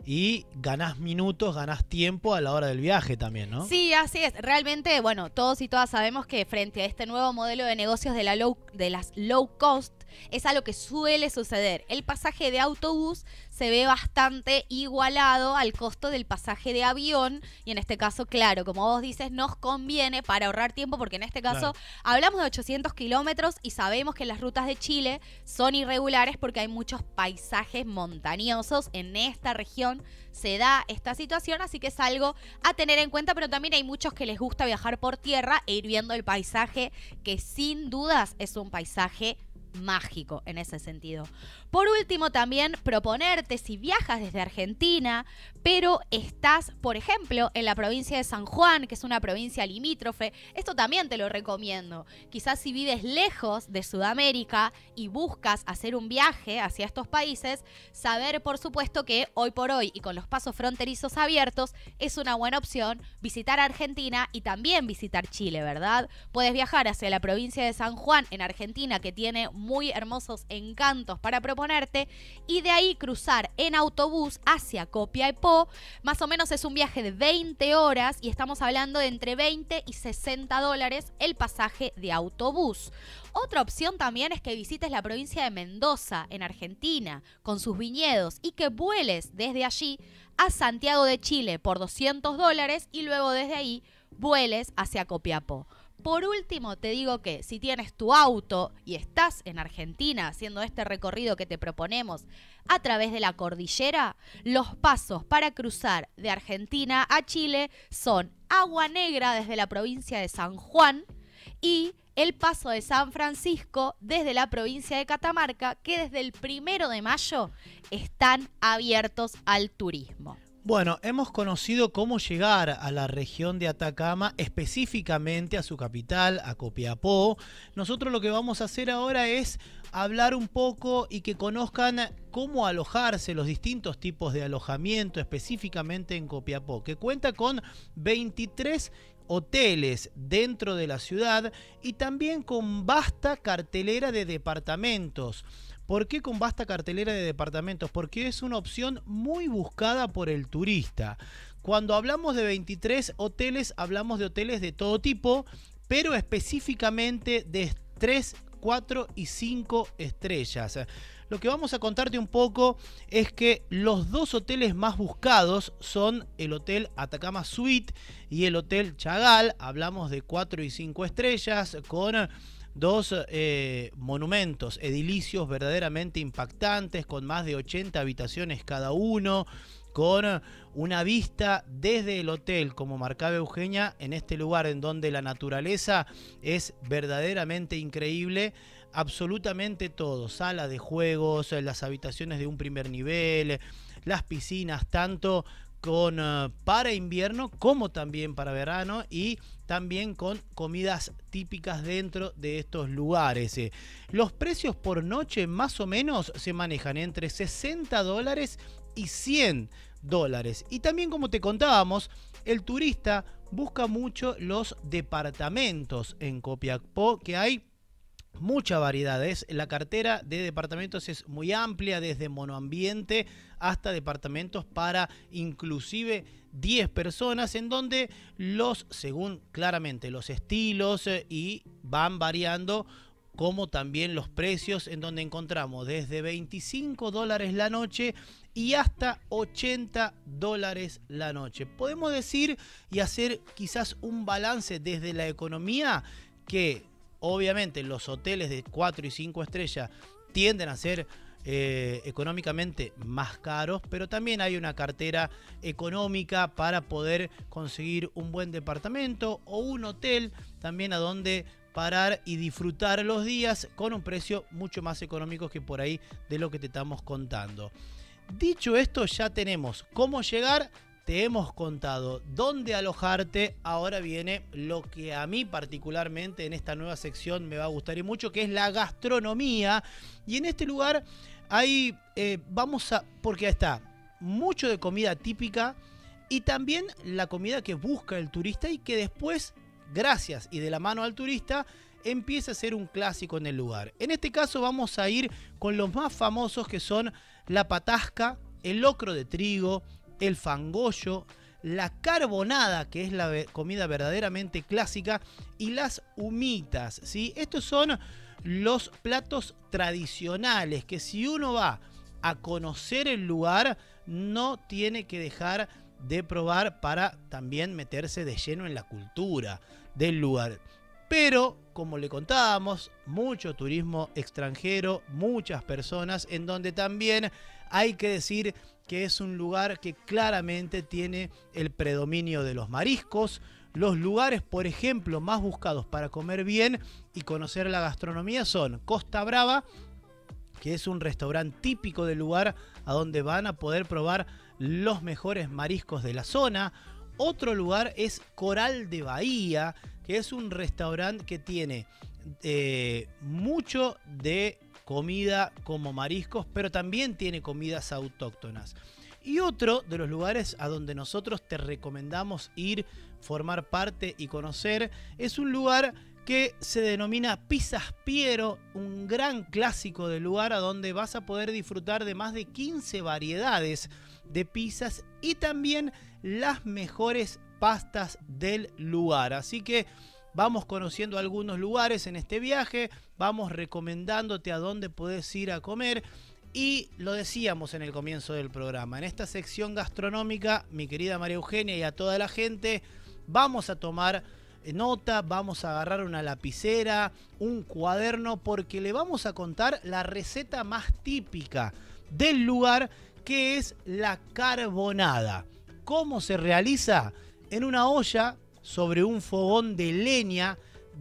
y ganás minutos, ganás tiempo a la hora del viaje también, ¿no? Sí, así es. Realmente, bueno, todos y todas sabemos que frente a este nuevo modelo de negocios de las low cost, es algo que suele suceder. El pasaje de autobús se ve bastante igualado al costo del pasaje de avión y en este caso, claro, como vos dices, nos conviene para ahorrar tiempo porque en este caso hablamos de 800 kilómetros y sabemos que las rutas de Chile son irregulares porque hay muchos paisajes montañosos. En esta región se da esta situación, así que es algo a tener en cuenta, pero también hay muchos que les gusta viajar por tierra e ir viendo el paisaje, que sin dudas es un paisaje mágico en ese sentido. Por último, también proponerte, si viajas desde Argentina, pero estás, por ejemplo, en la provincia de San Juan, que es una provincia limítrofe, esto también te lo recomiendo. Quizás si vives lejos de Sudamérica y buscas hacer un viaje hacia estos países, saber, por supuesto, que hoy por hoy y con los pasos fronterizos abiertos, es una buena opción visitar Argentina y también visitar Chile, ¿verdad? Puedes viajar hacia la provincia de San Juan en Argentina, que tiene muy hermosos encantos para proponerte, y de ahí cruzar en autobús hacia Copiapó. Más o menos es un viaje de 20 horas y estamos hablando de entre 20 y 60 dólares el pasaje de autobús. Otra opción también es que visites la provincia de Mendoza, en Argentina, con sus viñedos, y que vueles desde allí a Santiago de Chile por 200 dólares y luego desde ahí vueles hacia Copiapó. Por último, te digo que si tienes tu auto y estás en Argentina haciendo este recorrido que te proponemos a través de la cordillera, los pasos para cruzar de Argentina a Chile son Agua Negra desde la provincia de San Juan y el paso de San Francisco desde la provincia de Catamarca, que desde el 1 de mayo están abiertos al turismo. Bueno, hemos conocido cómo llegar a la región de Atacama, específicamente a su capital, a Copiapó. Nosotros lo que vamos a hacer ahora es hablar un poco y que conozcan cómo alojarse, los distintos tipos de alojamiento, específicamente en Copiapó, que cuenta con 23 hoteles dentro de la ciudad y también con vasta cartelera de departamentos. ¿Por qué con vasta cartelera de departamentos? Porque es una opción muy buscada por el turista. Cuando hablamos de 23 hoteles, hablamos de hoteles de todo tipo, pero específicamente de 3, 4 y 5 estrellas. Lo que vamos a contarte un poco es que los dos hoteles más buscados son el Hotel Atacama Suite y el Hotel Chagal. Hablamos de 4 y 5 estrellas con dos monumentos edilicios verdaderamente impactantes, con más de 80 habitaciones cada uno, con una vista desde el hotel, como marcaba Eugenia, en este lugar en donde la naturaleza es verdaderamente increíble. Absolutamente todo, sala de juegos, las habitaciones de un primer nivel, las piscinas, tanto con para invierno como también para verano, y también con comidas típicas dentro de estos lugares. Los precios por noche más o menos se manejan entre 60 dólares y 100 dólares. Y también, como te contábamos, el turista busca mucho los departamentos en Copiapó, que hay mucha variedad. La cartera de departamentos es muy amplia, desde monoambiente hasta departamentos para inclusive 10 personas, en donde según claramente los estilos y van variando, como también los precios, en donde encontramos desde 25 dólares la noche y hasta 80 dólares la noche. Podemos decir y hacer quizás un balance desde la economía, que obviamente los hoteles de 4 y 5 estrellas tienden a ser económicamente más caros, pero también hay una cartera económica para poder conseguir un buen departamento o un hotel también a donde parar y disfrutar los días con un precio mucho más económico que por ahí de lo que te estamos contando. Dicho esto, ya tenemos cómo llegar, te hemos contado dónde alojarte. Ahora viene lo que a mí particularmente en esta nueva sección me va a gustar y mucho, que es la gastronomía. Y en este lugar hay, porque está mucho de comida típica y también la comida que busca el turista y que después, gracias y de la mano al turista, empieza a ser un clásico en el lugar. En este caso vamos a ir con los más famosos, que son la patasca, el locro de trigo, el fangollo, la carbonada, que es la comida verdaderamente clásica, y las humitas, ¿sí? Estos son los platos tradicionales que si uno va a conocer el lugar no tiene que dejar de probar para también meterse de lleno en la cultura del lugar. Pero, como le contábamos, mucho turismo extranjero, muchas personas, en donde también hay que decir que es un lugar que claramente tiene el predominio de los mariscos. Los lugares, por ejemplo, más buscados para comer bien y conocer la gastronomía son Costa Brava, que es un restaurante típico del lugar a donde van a poder probar los mejores mariscos de la zona. Otro lugar es Coral de Bahía, que es un restaurante que tiene mucho de comida como mariscos, pero también tiene comidas autóctonas. Y otro de los lugares a donde nosotros te recomendamos ir, formar parte y conocer, es un lugar que se denomina Pizzas Piero, un gran clásico del lugar a donde vas a poder disfrutar de más de 15 variedades de pizzas y también las mejores pastas del lugar. Así que vamos conociendo algunos lugares en este viaje, vamos recomendándote a dónde podés ir a comer. Y lo decíamos en el comienzo del programa, en esta sección gastronómica, mi querida María Eugenia y a toda la gente, vamos a tomar nota, vamos a agarrar una lapicera, un cuaderno, porque le vamos a contar la receta más típica del lugar, que es la carbonada. ¿Cómo se realiza? En una olla sobre un fogón de leña.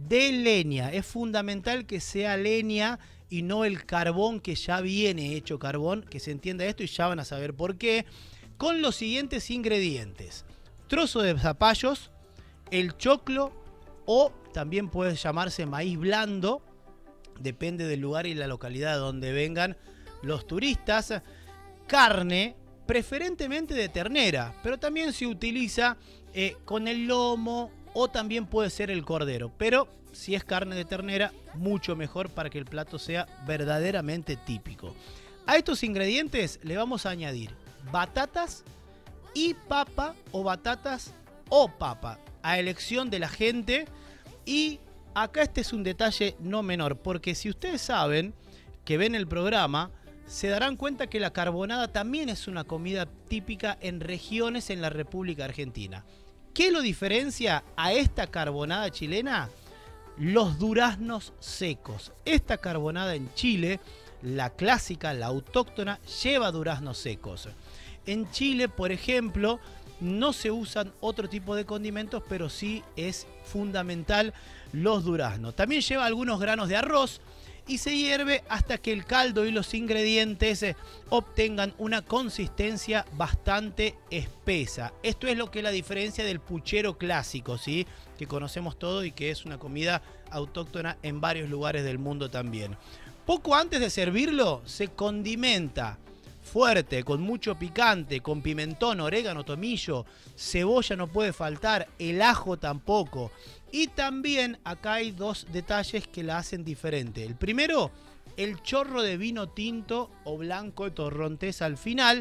Es fundamental que sea leña y no el carbón que ya viene hecho carbón, que se entienda esto y ya van a saber por qué. Con los siguientes ingredientes: trozo de zapallos, el choclo, o también puede llamarse maíz blando, depende del lugar y la localidad de donde vengan los turistas. Carne, preferentemente de ternera, pero también se utiliza con el lomo o también puede ser el cordero, pero si es carne de ternera, mucho mejor para que el plato sea verdaderamente típico. A estos ingredientes le vamos a añadir batatas y papa, o batatas o papa, a elección de la gente. Y acá este es un detalle no menor, porque si ustedes saben que ven el programa, se darán cuenta que la carbonada también es una comida típica en regiones en la República Argentina. ¿Qué lo diferencia a esta carbonada chilena? Los duraznos secos. Esta carbonada en Chile, la clásica, la autóctona, lleva duraznos secos. En Chile, por ejemplo, no se usan otro tipo de condimentos, pero sí es fundamental los duraznos. También lleva algunos granos de arroz y se hierve hasta que el caldo y los ingredientes obtengan una consistencia bastante espesa. Esto es lo que es la diferencia del puchero clásico, ¿sí? Que conocemos todo y que es una comida autóctona en varios lugares del mundo también. Poco antes de servirlo, se condimenta fuerte, con mucho picante, con pimentón, orégano, tomillo, cebolla no puede faltar, el ajo tampoco. Y también acá hay dos detalles que la hacen diferente. El primero, el chorro de vino tinto o blanco de Torrontés al final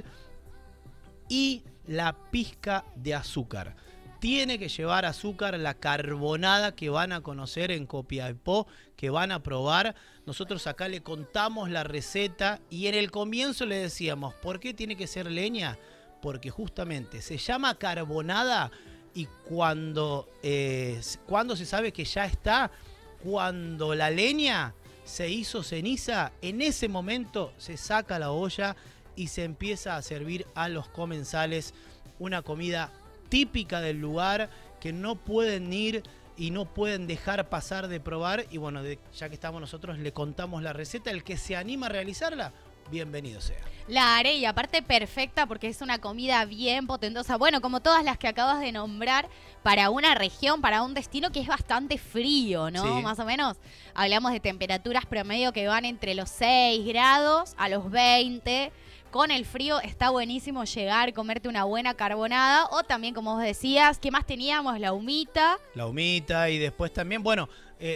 y la pizca de azúcar. Tiene que llevar azúcar la carbonada que van a conocer en Copiapó, que van a probar. Nosotros acá le contamos la receta y en el comienzo le decíamos, ¿por qué tiene que ser leña? Porque justamente se llama carbonada y cuando se sabe que ya está, cuando la leña se hizo ceniza, en ese momento se saca la olla y se empieza a servir a los comensales una comida típica del lugar que no pueden ir y no pueden dejar pasar de probar. Y bueno, ya que estamos nosotros, le contamos la receta. El que se anima a realizarla, bienvenido sea. La haré, y aparte perfecta porque es una comida bien potentosa. Bueno, como todas las que acabas de nombrar, para una región, para un destino que es bastante frío, ¿no? Sí. Más o menos. Hablamos de temperaturas promedio que van entre los 6 grados a los 20. Con el frío está buenísimo llegar, comerte una buena carbonada. O también, como vos decías, ¿qué más teníamos? La humita. La humita, y después también, bueno,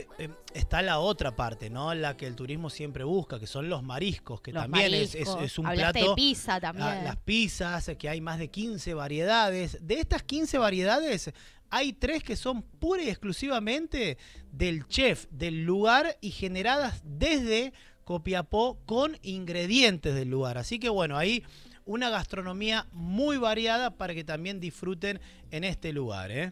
está la otra parte, ¿no? La que el turismo siempre busca, que son los mariscos, que Los también mariscos. es un Hablaste plato. de pizza también. Las pizzas, que hay más de 15 variedades. De estas 15 variedades, hay 3 que son pura y exclusivamente del chef, del lugar, y generadas desde Copiapó con ingredientes del lugar. Así que bueno, ahí una gastronomía muy variada para que también disfruten en este lugar, ¿eh?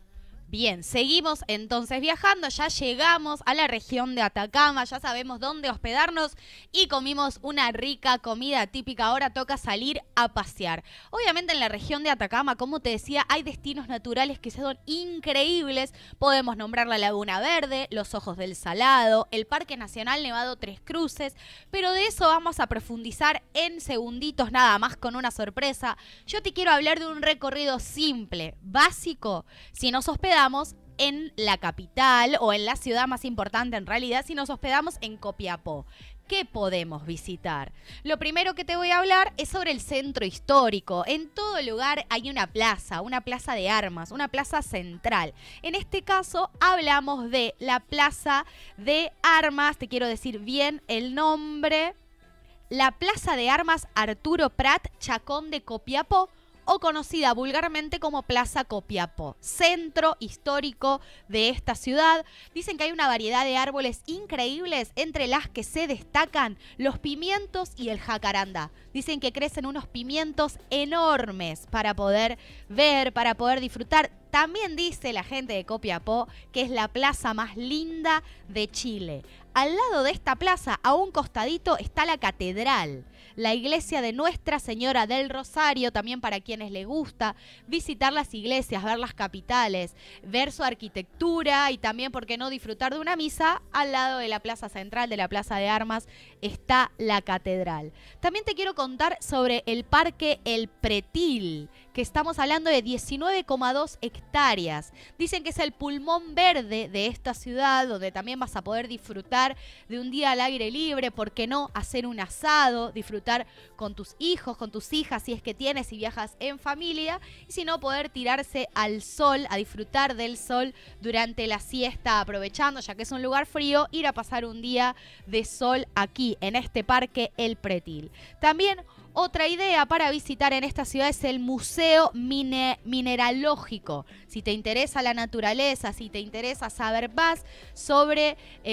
Bien, seguimos entonces viajando, ya llegamos a la región de Atacama, ya sabemos dónde hospedarnos y comimos una rica comida típica. Ahora toca salir a pasear. Obviamente en la región de Atacama, como te decía, hay destinos naturales que son increíbles. Podemos nombrar la Laguna Verde, los Ojos del Salado, el Parque Nacional Nevado Tres Cruces, pero de eso vamos a profundizar en segunditos nada más con una sorpresa. Yo te quiero hablar de un recorrido simple, básico, si nos hospedamos en la capital o en la ciudad más importante en realidad, si nos hospedamos en Copiapó. ¿Qué podemos visitar? Lo primero que te voy a hablar es sobre el centro histórico. En todo lugar hay una plaza de armas, una plaza central. En este caso hablamos de la Plaza de Armas, te quiero decir bien el nombre, la Plaza de Armas Arturo Prat Chacón de Copiapó, o conocida vulgarmente como Plaza Copiapó, centro histórico de esta ciudad. Dicen que hay una variedad de árboles increíbles, entre las que se destacan los pimientos y el jacarandá. Dicen que crecen unos pimientos enormes para poder ver, para poder disfrutar. También dice la gente de Copiapó que es la plaza más linda de Chile. Al lado de esta plaza, a un costadito, está la catedral, la iglesia de Nuestra Señora del Rosario, también para quienes les gusta visitar las iglesias, ver las capitales, ver su arquitectura y también, ¿por qué no disfrutar de una misa? Al lado de la plaza central, de la Plaza de Armas, está la catedral. También te quiero contar sobre el Parque El Pretil, que estamos hablando de 19,2 hectáreas. Dicen que es el pulmón verde de esta ciudad, donde también vas a poder disfrutar de un día al aire libre, ¿por qué no? Hacer un asado, disfrutar con tus hijos, con tus hijas, si es que tienes y viajas en familia, y si no, poder tirarse al sol, a disfrutar del sol durante la siesta, aprovechando, ya que es un lugar frío, ir a pasar un día de sol aquí, en este Parque El Pretil. También otra idea para visitar en esta ciudad es el Museo Mineralógico. Si te interesa la naturaleza, si te interesa saber más sobre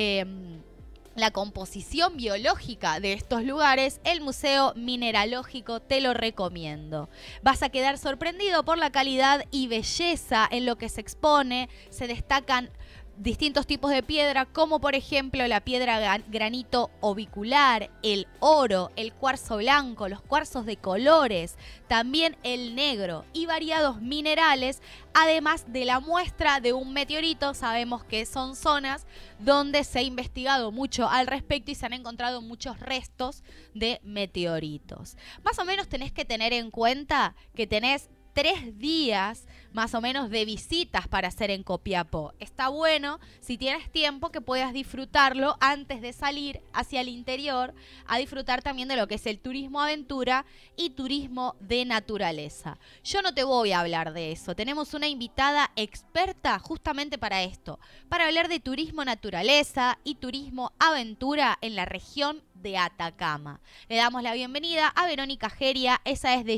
la composición biológica de estos lugares, el Museo Mineralógico te lo recomiendo. Vas a quedar sorprendido por la calidad y belleza en lo que se expone. Se destacan distintos tipos de piedra, como por ejemplo la piedra granito ovicular, el oro, el cuarzo blanco, los cuarzos de colores, también el negro y variados minerales, además de la muestra de un meteorito. Sabemos que son zonas donde se ha investigado mucho al respecto y se han encontrado muchos restos de meteoritos. Más o menos tenés que tener en cuenta que tenés 3 días más o menos de visitas para hacer en Copiapó. Está bueno, si tienes tiempo, que puedas disfrutarlo antes de salir hacia el interior a disfrutar también de lo que es el turismo aventura y turismo de naturaleza. Yo no te voy a hablar de eso. Tenemos una invitada experta justamente para esto, para hablar de turismo naturaleza y turismo aventura en la región de Atacama. Le damos la bienvenida a Verónica Geria. Ella es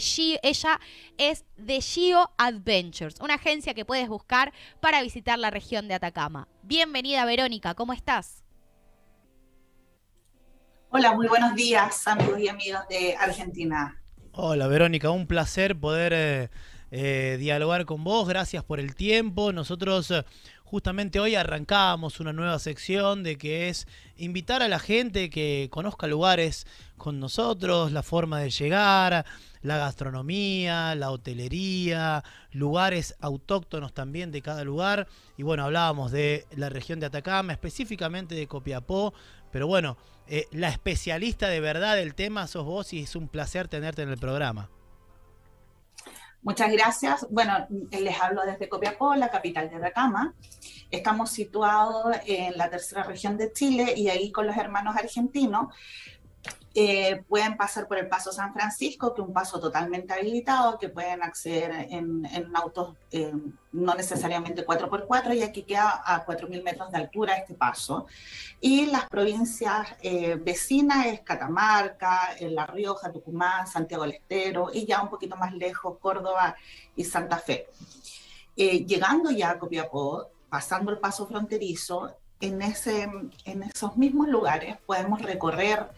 de Gio Adventures, una agencia que puedes buscar para visitar la región de Atacama. Bienvenida, Verónica, ¿cómo estás? Hola, muy buenos días, amigos y amigas de Argentina. Hola, Verónica, un placer poder dialogar con vos. Gracias por el tiempo. Nosotros justamente hoy arrancábamos una nueva sección de que es invitar a la gente que conozca lugares con nosotros, la forma de llegar, la gastronomía, la hotelería, lugares autóctonos también de cada lugar. Y bueno, hablábamos de la región de Atacama, específicamente de Copiapó, pero bueno, la especialista de verdad del tema sos vos y es un placer tenerte en el programa. Muchas gracias. Bueno, les hablo desde Copiapó, la capital de Atacama. Estamos situados en la tercera región de Chile y ahí con los hermanos argentinos pueden pasar por el Paso San Francisco, que es un paso totalmente habilitado, que pueden acceder en autos no necesariamente 4x4, y aquí queda a 4.000 metros de altura este paso. Y las provincias vecinas es Catamarca, La Rioja, Tucumán, Santiago del Estero, y ya un poquito más lejos Córdoba y Santa Fe. Llegando ya a Copiapó, pasando el paso fronterizo, en esos mismos lugares podemos recorrer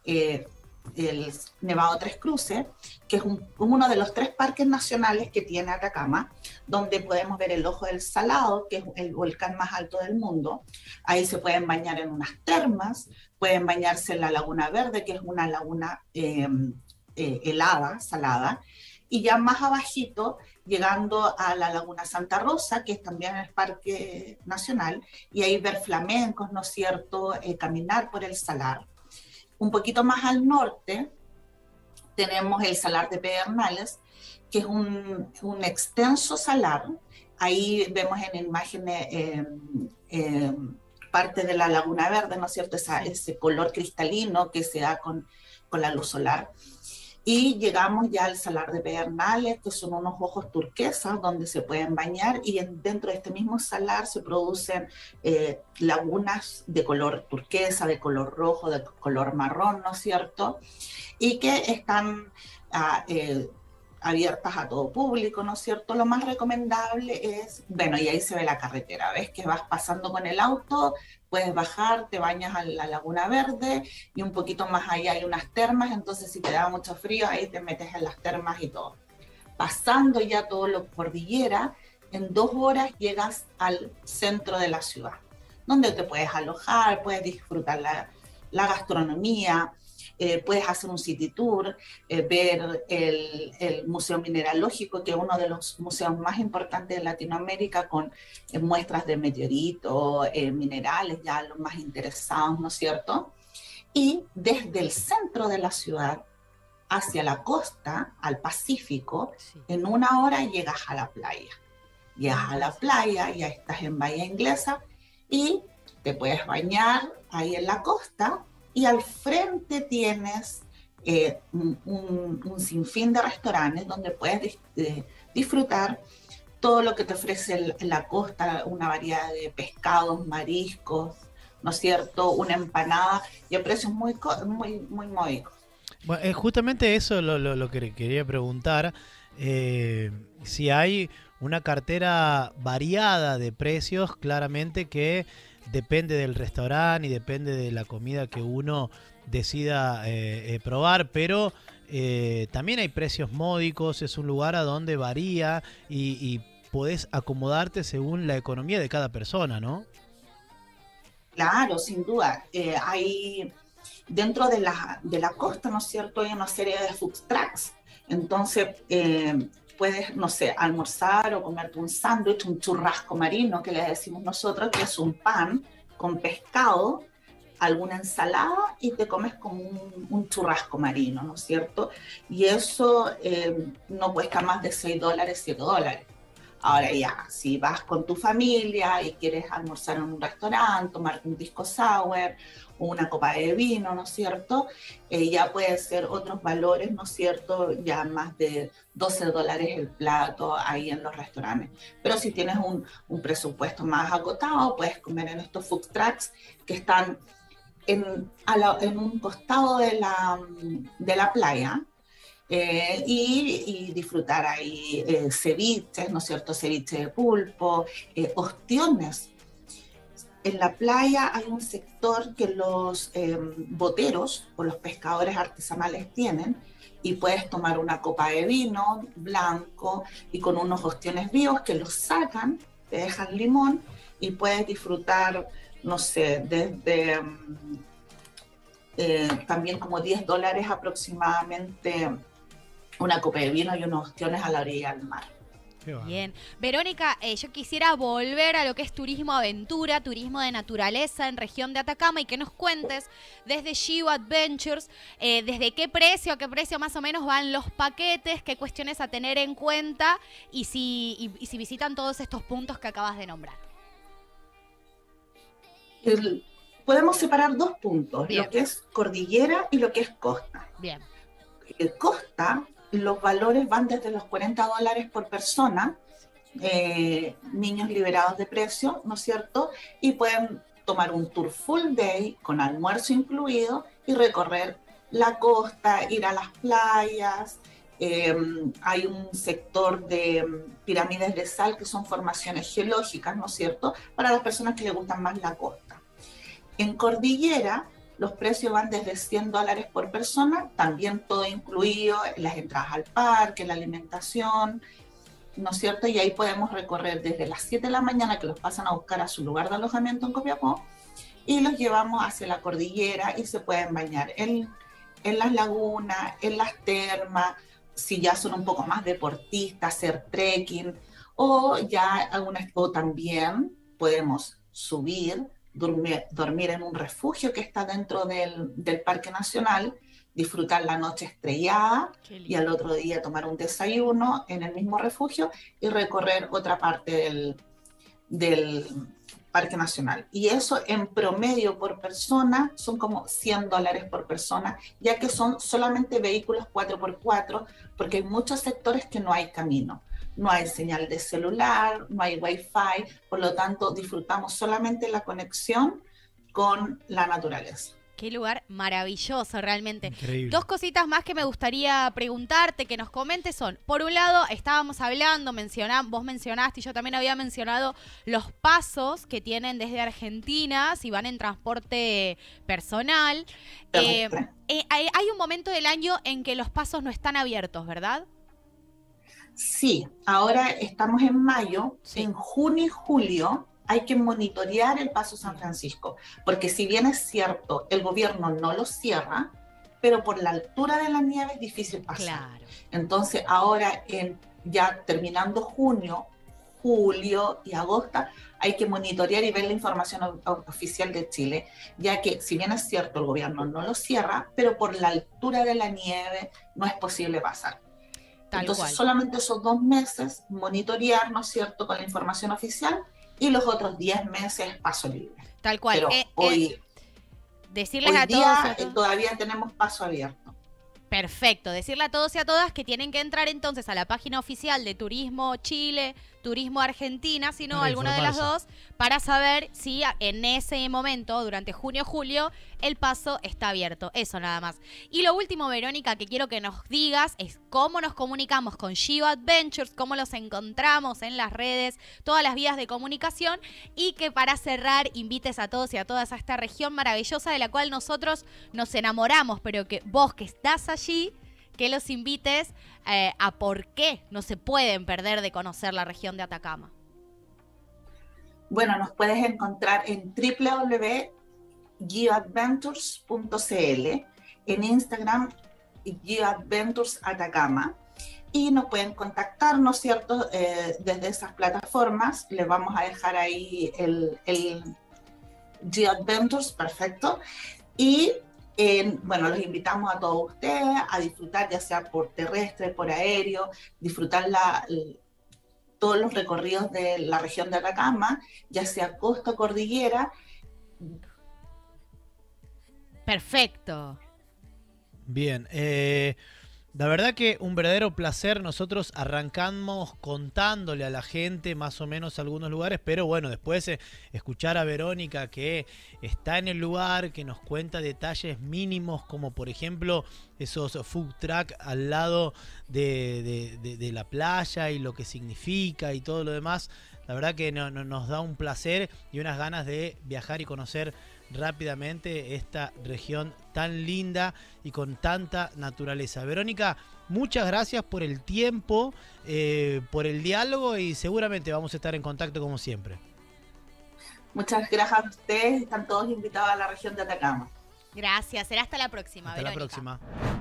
el Nevado Tres Cruces, que es uno de los 3 parques nacionales que tiene Atacama, donde podemos ver el Ojo del Salado, que es el volcán más alto del mundo. Ahí se pueden bañar en unas termas, pueden bañarse en la Laguna Verde, que es una laguna helada, salada, y ya más abajito, llegando a la Laguna Santa Rosa, que también es parque nacional, y ahí ver flamencos, ¿no es cierto?, caminar por el salar. Un poquito más al norte tenemos el Salar de Pedernales, que es un extenso salar. Ahí vemos en imágenes parte de la Laguna Verde, ¿no es cierto? Ese color cristalino que se da con la luz solar. Y llegamos ya al Salar de Pedernales, que son unos ojos turquesas donde se pueden bañar, y dentro de este mismo salar se producen lagunas de color turquesa, de color rojo, de color marrón, ¿no es cierto? Y que están abiertas a todo público, ¿no es cierto? Lo más recomendable es, bueno, y ahí se ve la carretera, ¿ves? Que vas pasando con el auto, puedes bajar, te bañas a la Laguna Verde, y un poquito más allá hay unas termas, entonces si te da mucho frío, ahí te metes en las termas y todo. Pasando ya todo lo cordillera, en 2 horas llegas al centro de la ciudad, donde te puedes alojar, puedes disfrutar la gastronomía, puedes hacer un city tour, ver el Museo Mineralógico, que es uno de los museos más importantes de Latinoamérica, con muestras de meteoritos, minerales, ya los más interesados, ¿no es cierto? Y desde el centro de la ciudad hacia la costa, al Pacífico, en 1 hora llegas a la playa. Llegas a la playa, ya estás en Bahía Inglesa, y te puedes bañar ahí en la costa, y al frente tienes un sinfín de restaurantes donde puedes disfrutar todo lo que te ofrece la costa, una variedad de pescados, mariscos, ¿no es cierto? Una empanada, y a precios muy módicos. Bueno, justamente eso lo que quería preguntar, si hay una cartera variada de precios, claramente que depende del restaurante y depende de la comida que uno decida probar, pero también hay precios módicos, es un lugar a donde varía y podés acomodarte según la economía de cada persona, ¿no? Claro, sin duda. Hay dentro de la costa, ¿no es cierto?, hay una serie de food trucks. Entonces, puedes, no sé, almorzar o comerte un sándwich, un churrasco marino, que le decimos nosotros, que es un pan con pescado, alguna ensalada, y te comes como un churrasco marino, ¿no es cierto? Y eso no cuesta más de $6, $7. Ahora ya, si vas con tu familia y quieres almorzar en un restaurante, tomarte un pisco sour o una copa de vino, ¿no es cierto? Ya puede ser otros valores, ¿no es cierto? Ya más de $12 el plato ahí en los restaurantes. Pero si tienes un presupuesto más agotado, puedes comer en estos food trucks que están en un costado de la playa. Y disfrutar ahí ceviches, ¿no es cierto? Ceviche de pulpo, ostiones. En la playa hay un sector que los boteros o los pescadores artesanales tienen, y puedes tomar una copa de vino blanco y con unos ostiones vivos que los sacan, te dejan limón y puedes disfrutar, no sé, desde también como $10 aproximadamente una copa de vino y unos ostiones a la orilla del mar. Bien. Verónica, yo quisiera volver a lo que es turismo aventura, turismo de naturaleza en región de Atacama y que nos cuentes desde Gio Adventures, desde qué precio a qué precio más o menos van los paquetes, qué cuestiones a tener en cuenta y si visitan todos estos puntos que acabas de nombrar. Podemos separar dos puntos, Bien. lo que es cordillera y lo que es costa. Bien. Costa, los valores van desde los $40 por persona, niños liberados de precio, ¿no es cierto? Y pueden tomar un tour full day con almuerzo incluido y recorrer la costa, ir a las playas. Hay un sector de pirámides de sal que son formaciones geológicas, ¿no es cierto? Para las personas que les gustan más la costa. En cordillera, los precios van desde $100 por persona, también todo incluido, las entradas al parque, la alimentación, ¿no es cierto? Y ahí podemos recorrer desde las 7 de la mañana, que los pasan a buscar a su lugar de alojamiento en Copiapó, y los llevamos hacia la cordillera y se pueden bañar en las lagunas, en las termas, si ya son un poco más deportistas, hacer trekking, o también podemos subir, dormir en un refugio que está dentro del Parque Nacional, disfrutar la noche estrellada y al otro día tomar un desayuno en el mismo refugio y recorrer otra parte del Parque Nacional. Y eso en promedio por persona son como $100 por persona, ya que son solamente vehículos 4x4, porque hay muchos sectores que no hay camino. No hay señal de celular, no hay wifi, por lo tanto disfrutamos solamente la conexión con la naturaleza. Qué lugar maravilloso realmente. Increíble. Dos cositas más que me gustaría preguntarte, que nos comentes son, por un lado, estábamos hablando, vos mencionaste y yo también había mencionado los pasos que tienen desde Argentina, si van en transporte personal. Hay un momento del año en que los pasos no están abiertos, ¿verdad? Sí, ahora estamos en mayo, sí. En junio y julio hay que monitorear el Paso San Francisco, porque si bien es cierto, el gobierno no lo cierra, pero por la altura de la nieve es difícil pasar. Claro. Entonces ahora, ya terminando junio, julio y agosto, hay que monitorear y ver la información oficial de Chile, ya que si bien es cierto, el gobierno no lo cierra, pero por la altura de la nieve no es posible pasar. Entonces, solamente esos 2 meses monitorear, ¿no es cierto?, con la información oficial, y los otros 10 meses paso libre. Tal cual. Pero hoy día todavía tenemos paso abierto. Perfecto. Decirle a todos y a todas que tienen que entrar entonces a la página oficial de Turismo Chile, Turismo Argentina, si no alguna de las dos, para saber si en ese momento, durante junio o julio, el paso está abierto. Eso nada más. Y lo último, Verónica, que quiero que nos digas es cómo nos comunicamos con Gio Adventures, cómo los encontramos en las redes, todas las vías de comunicación, y que para cerrar invites a todos y a todas a esta región maravillosa de la cual nosotros nos enamoramos, pero que vos que estás allí, que los invites a por qué no se pueden perder de conocer la región de Atacama. Bueno, nos puedes encontrar en www.gioadventures.cl, en Instagram Gioadventures Atacama, y nos pueden contactar, ¿no es cierto?, desde esas plataformas. Les vamos a dejar ahí el Gioadventures, perfecto, y bueno, los invitamos a todos ustedes a disfrutar, ya sea por terrestre, por aéreo, disfrutar todos los recorridos de la región de Atacama, ya sea costa o cordillera. Perfecto. Bien, la verdad que un verdadero placer. Nosotros arrancamos contándole a la gente más o menos algunos lugares, pero bueno, después escuchar a Verónica que está en el lugar, que nos cuenta detalles mínimos como por ejemplo esos food truck al lado de la playa y lo que significa y todo lo demás. La verdad que nos da un placer y unas ganas de viajar y conocer rápidamente esta región tan linda y con tanta naturaleza. Verónica, muchas gracias por el tiempo, por el diálogo, y seguramente vamos a estar en contacto como siempre. Muchas gracias a ustedes, están todos invitados a la región de Atacama. Gracias, será hasta la próxima, Hasta Verónica. la próxima.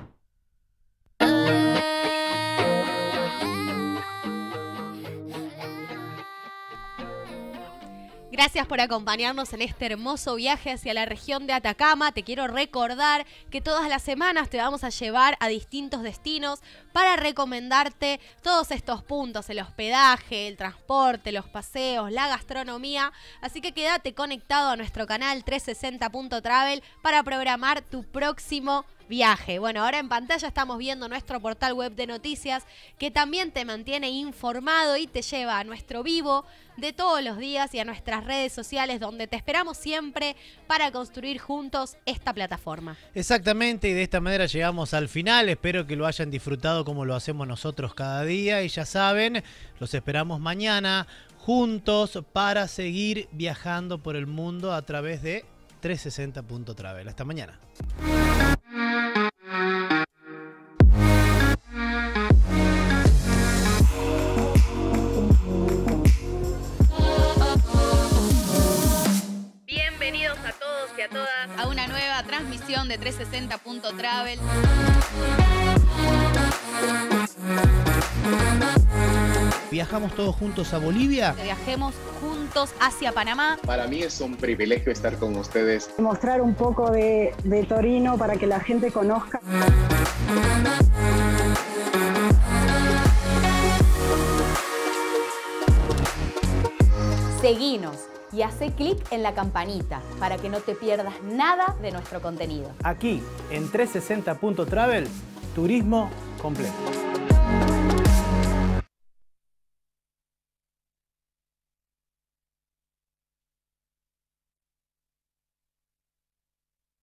Gracias por acompañarnos en este hermoso viaje hacia la región de Atacama. Te quiero recordar que todas las semanas te vamos a llevar a distintos destinos para recomendarte todos estos puntos, el hospedaje, el transporte, los paseos, la gastronomía. Así que quédate conectado a nuestro canal 360.travel para programar tu próximo viaje. Bueno, ahora en pantalla estamos viendo nuestro portal web de noticias que también te mantiene informado y te lleva a nuestro vivo de todos los días y a nuestras redes sociales donde te esperamos siempre para construir juntos esta plataforma. Exactamente, y de esta manera llegamos al final. Espero que lo hayan disfrutado como lo hacemos nosotros cada día y ya saben, los esperamos mañana juntos para seguir viajando por el mundo a través de 360.travel. Hasta mañana. Bienvenidos a todos y a todas a una nueva transmisión de 360.travel. ¿Viajamos todos juntos a Bolivia? Viajemos juntos hacia Panamá. Para mí es un privilegio estar con ustedes. Mostrar un poco de Torino para que la gente conozca. Seguinos y hace clic en la campanita para que no te pierdas nada de nuestro contenido. Aquí, en 360.travel, turismo completo.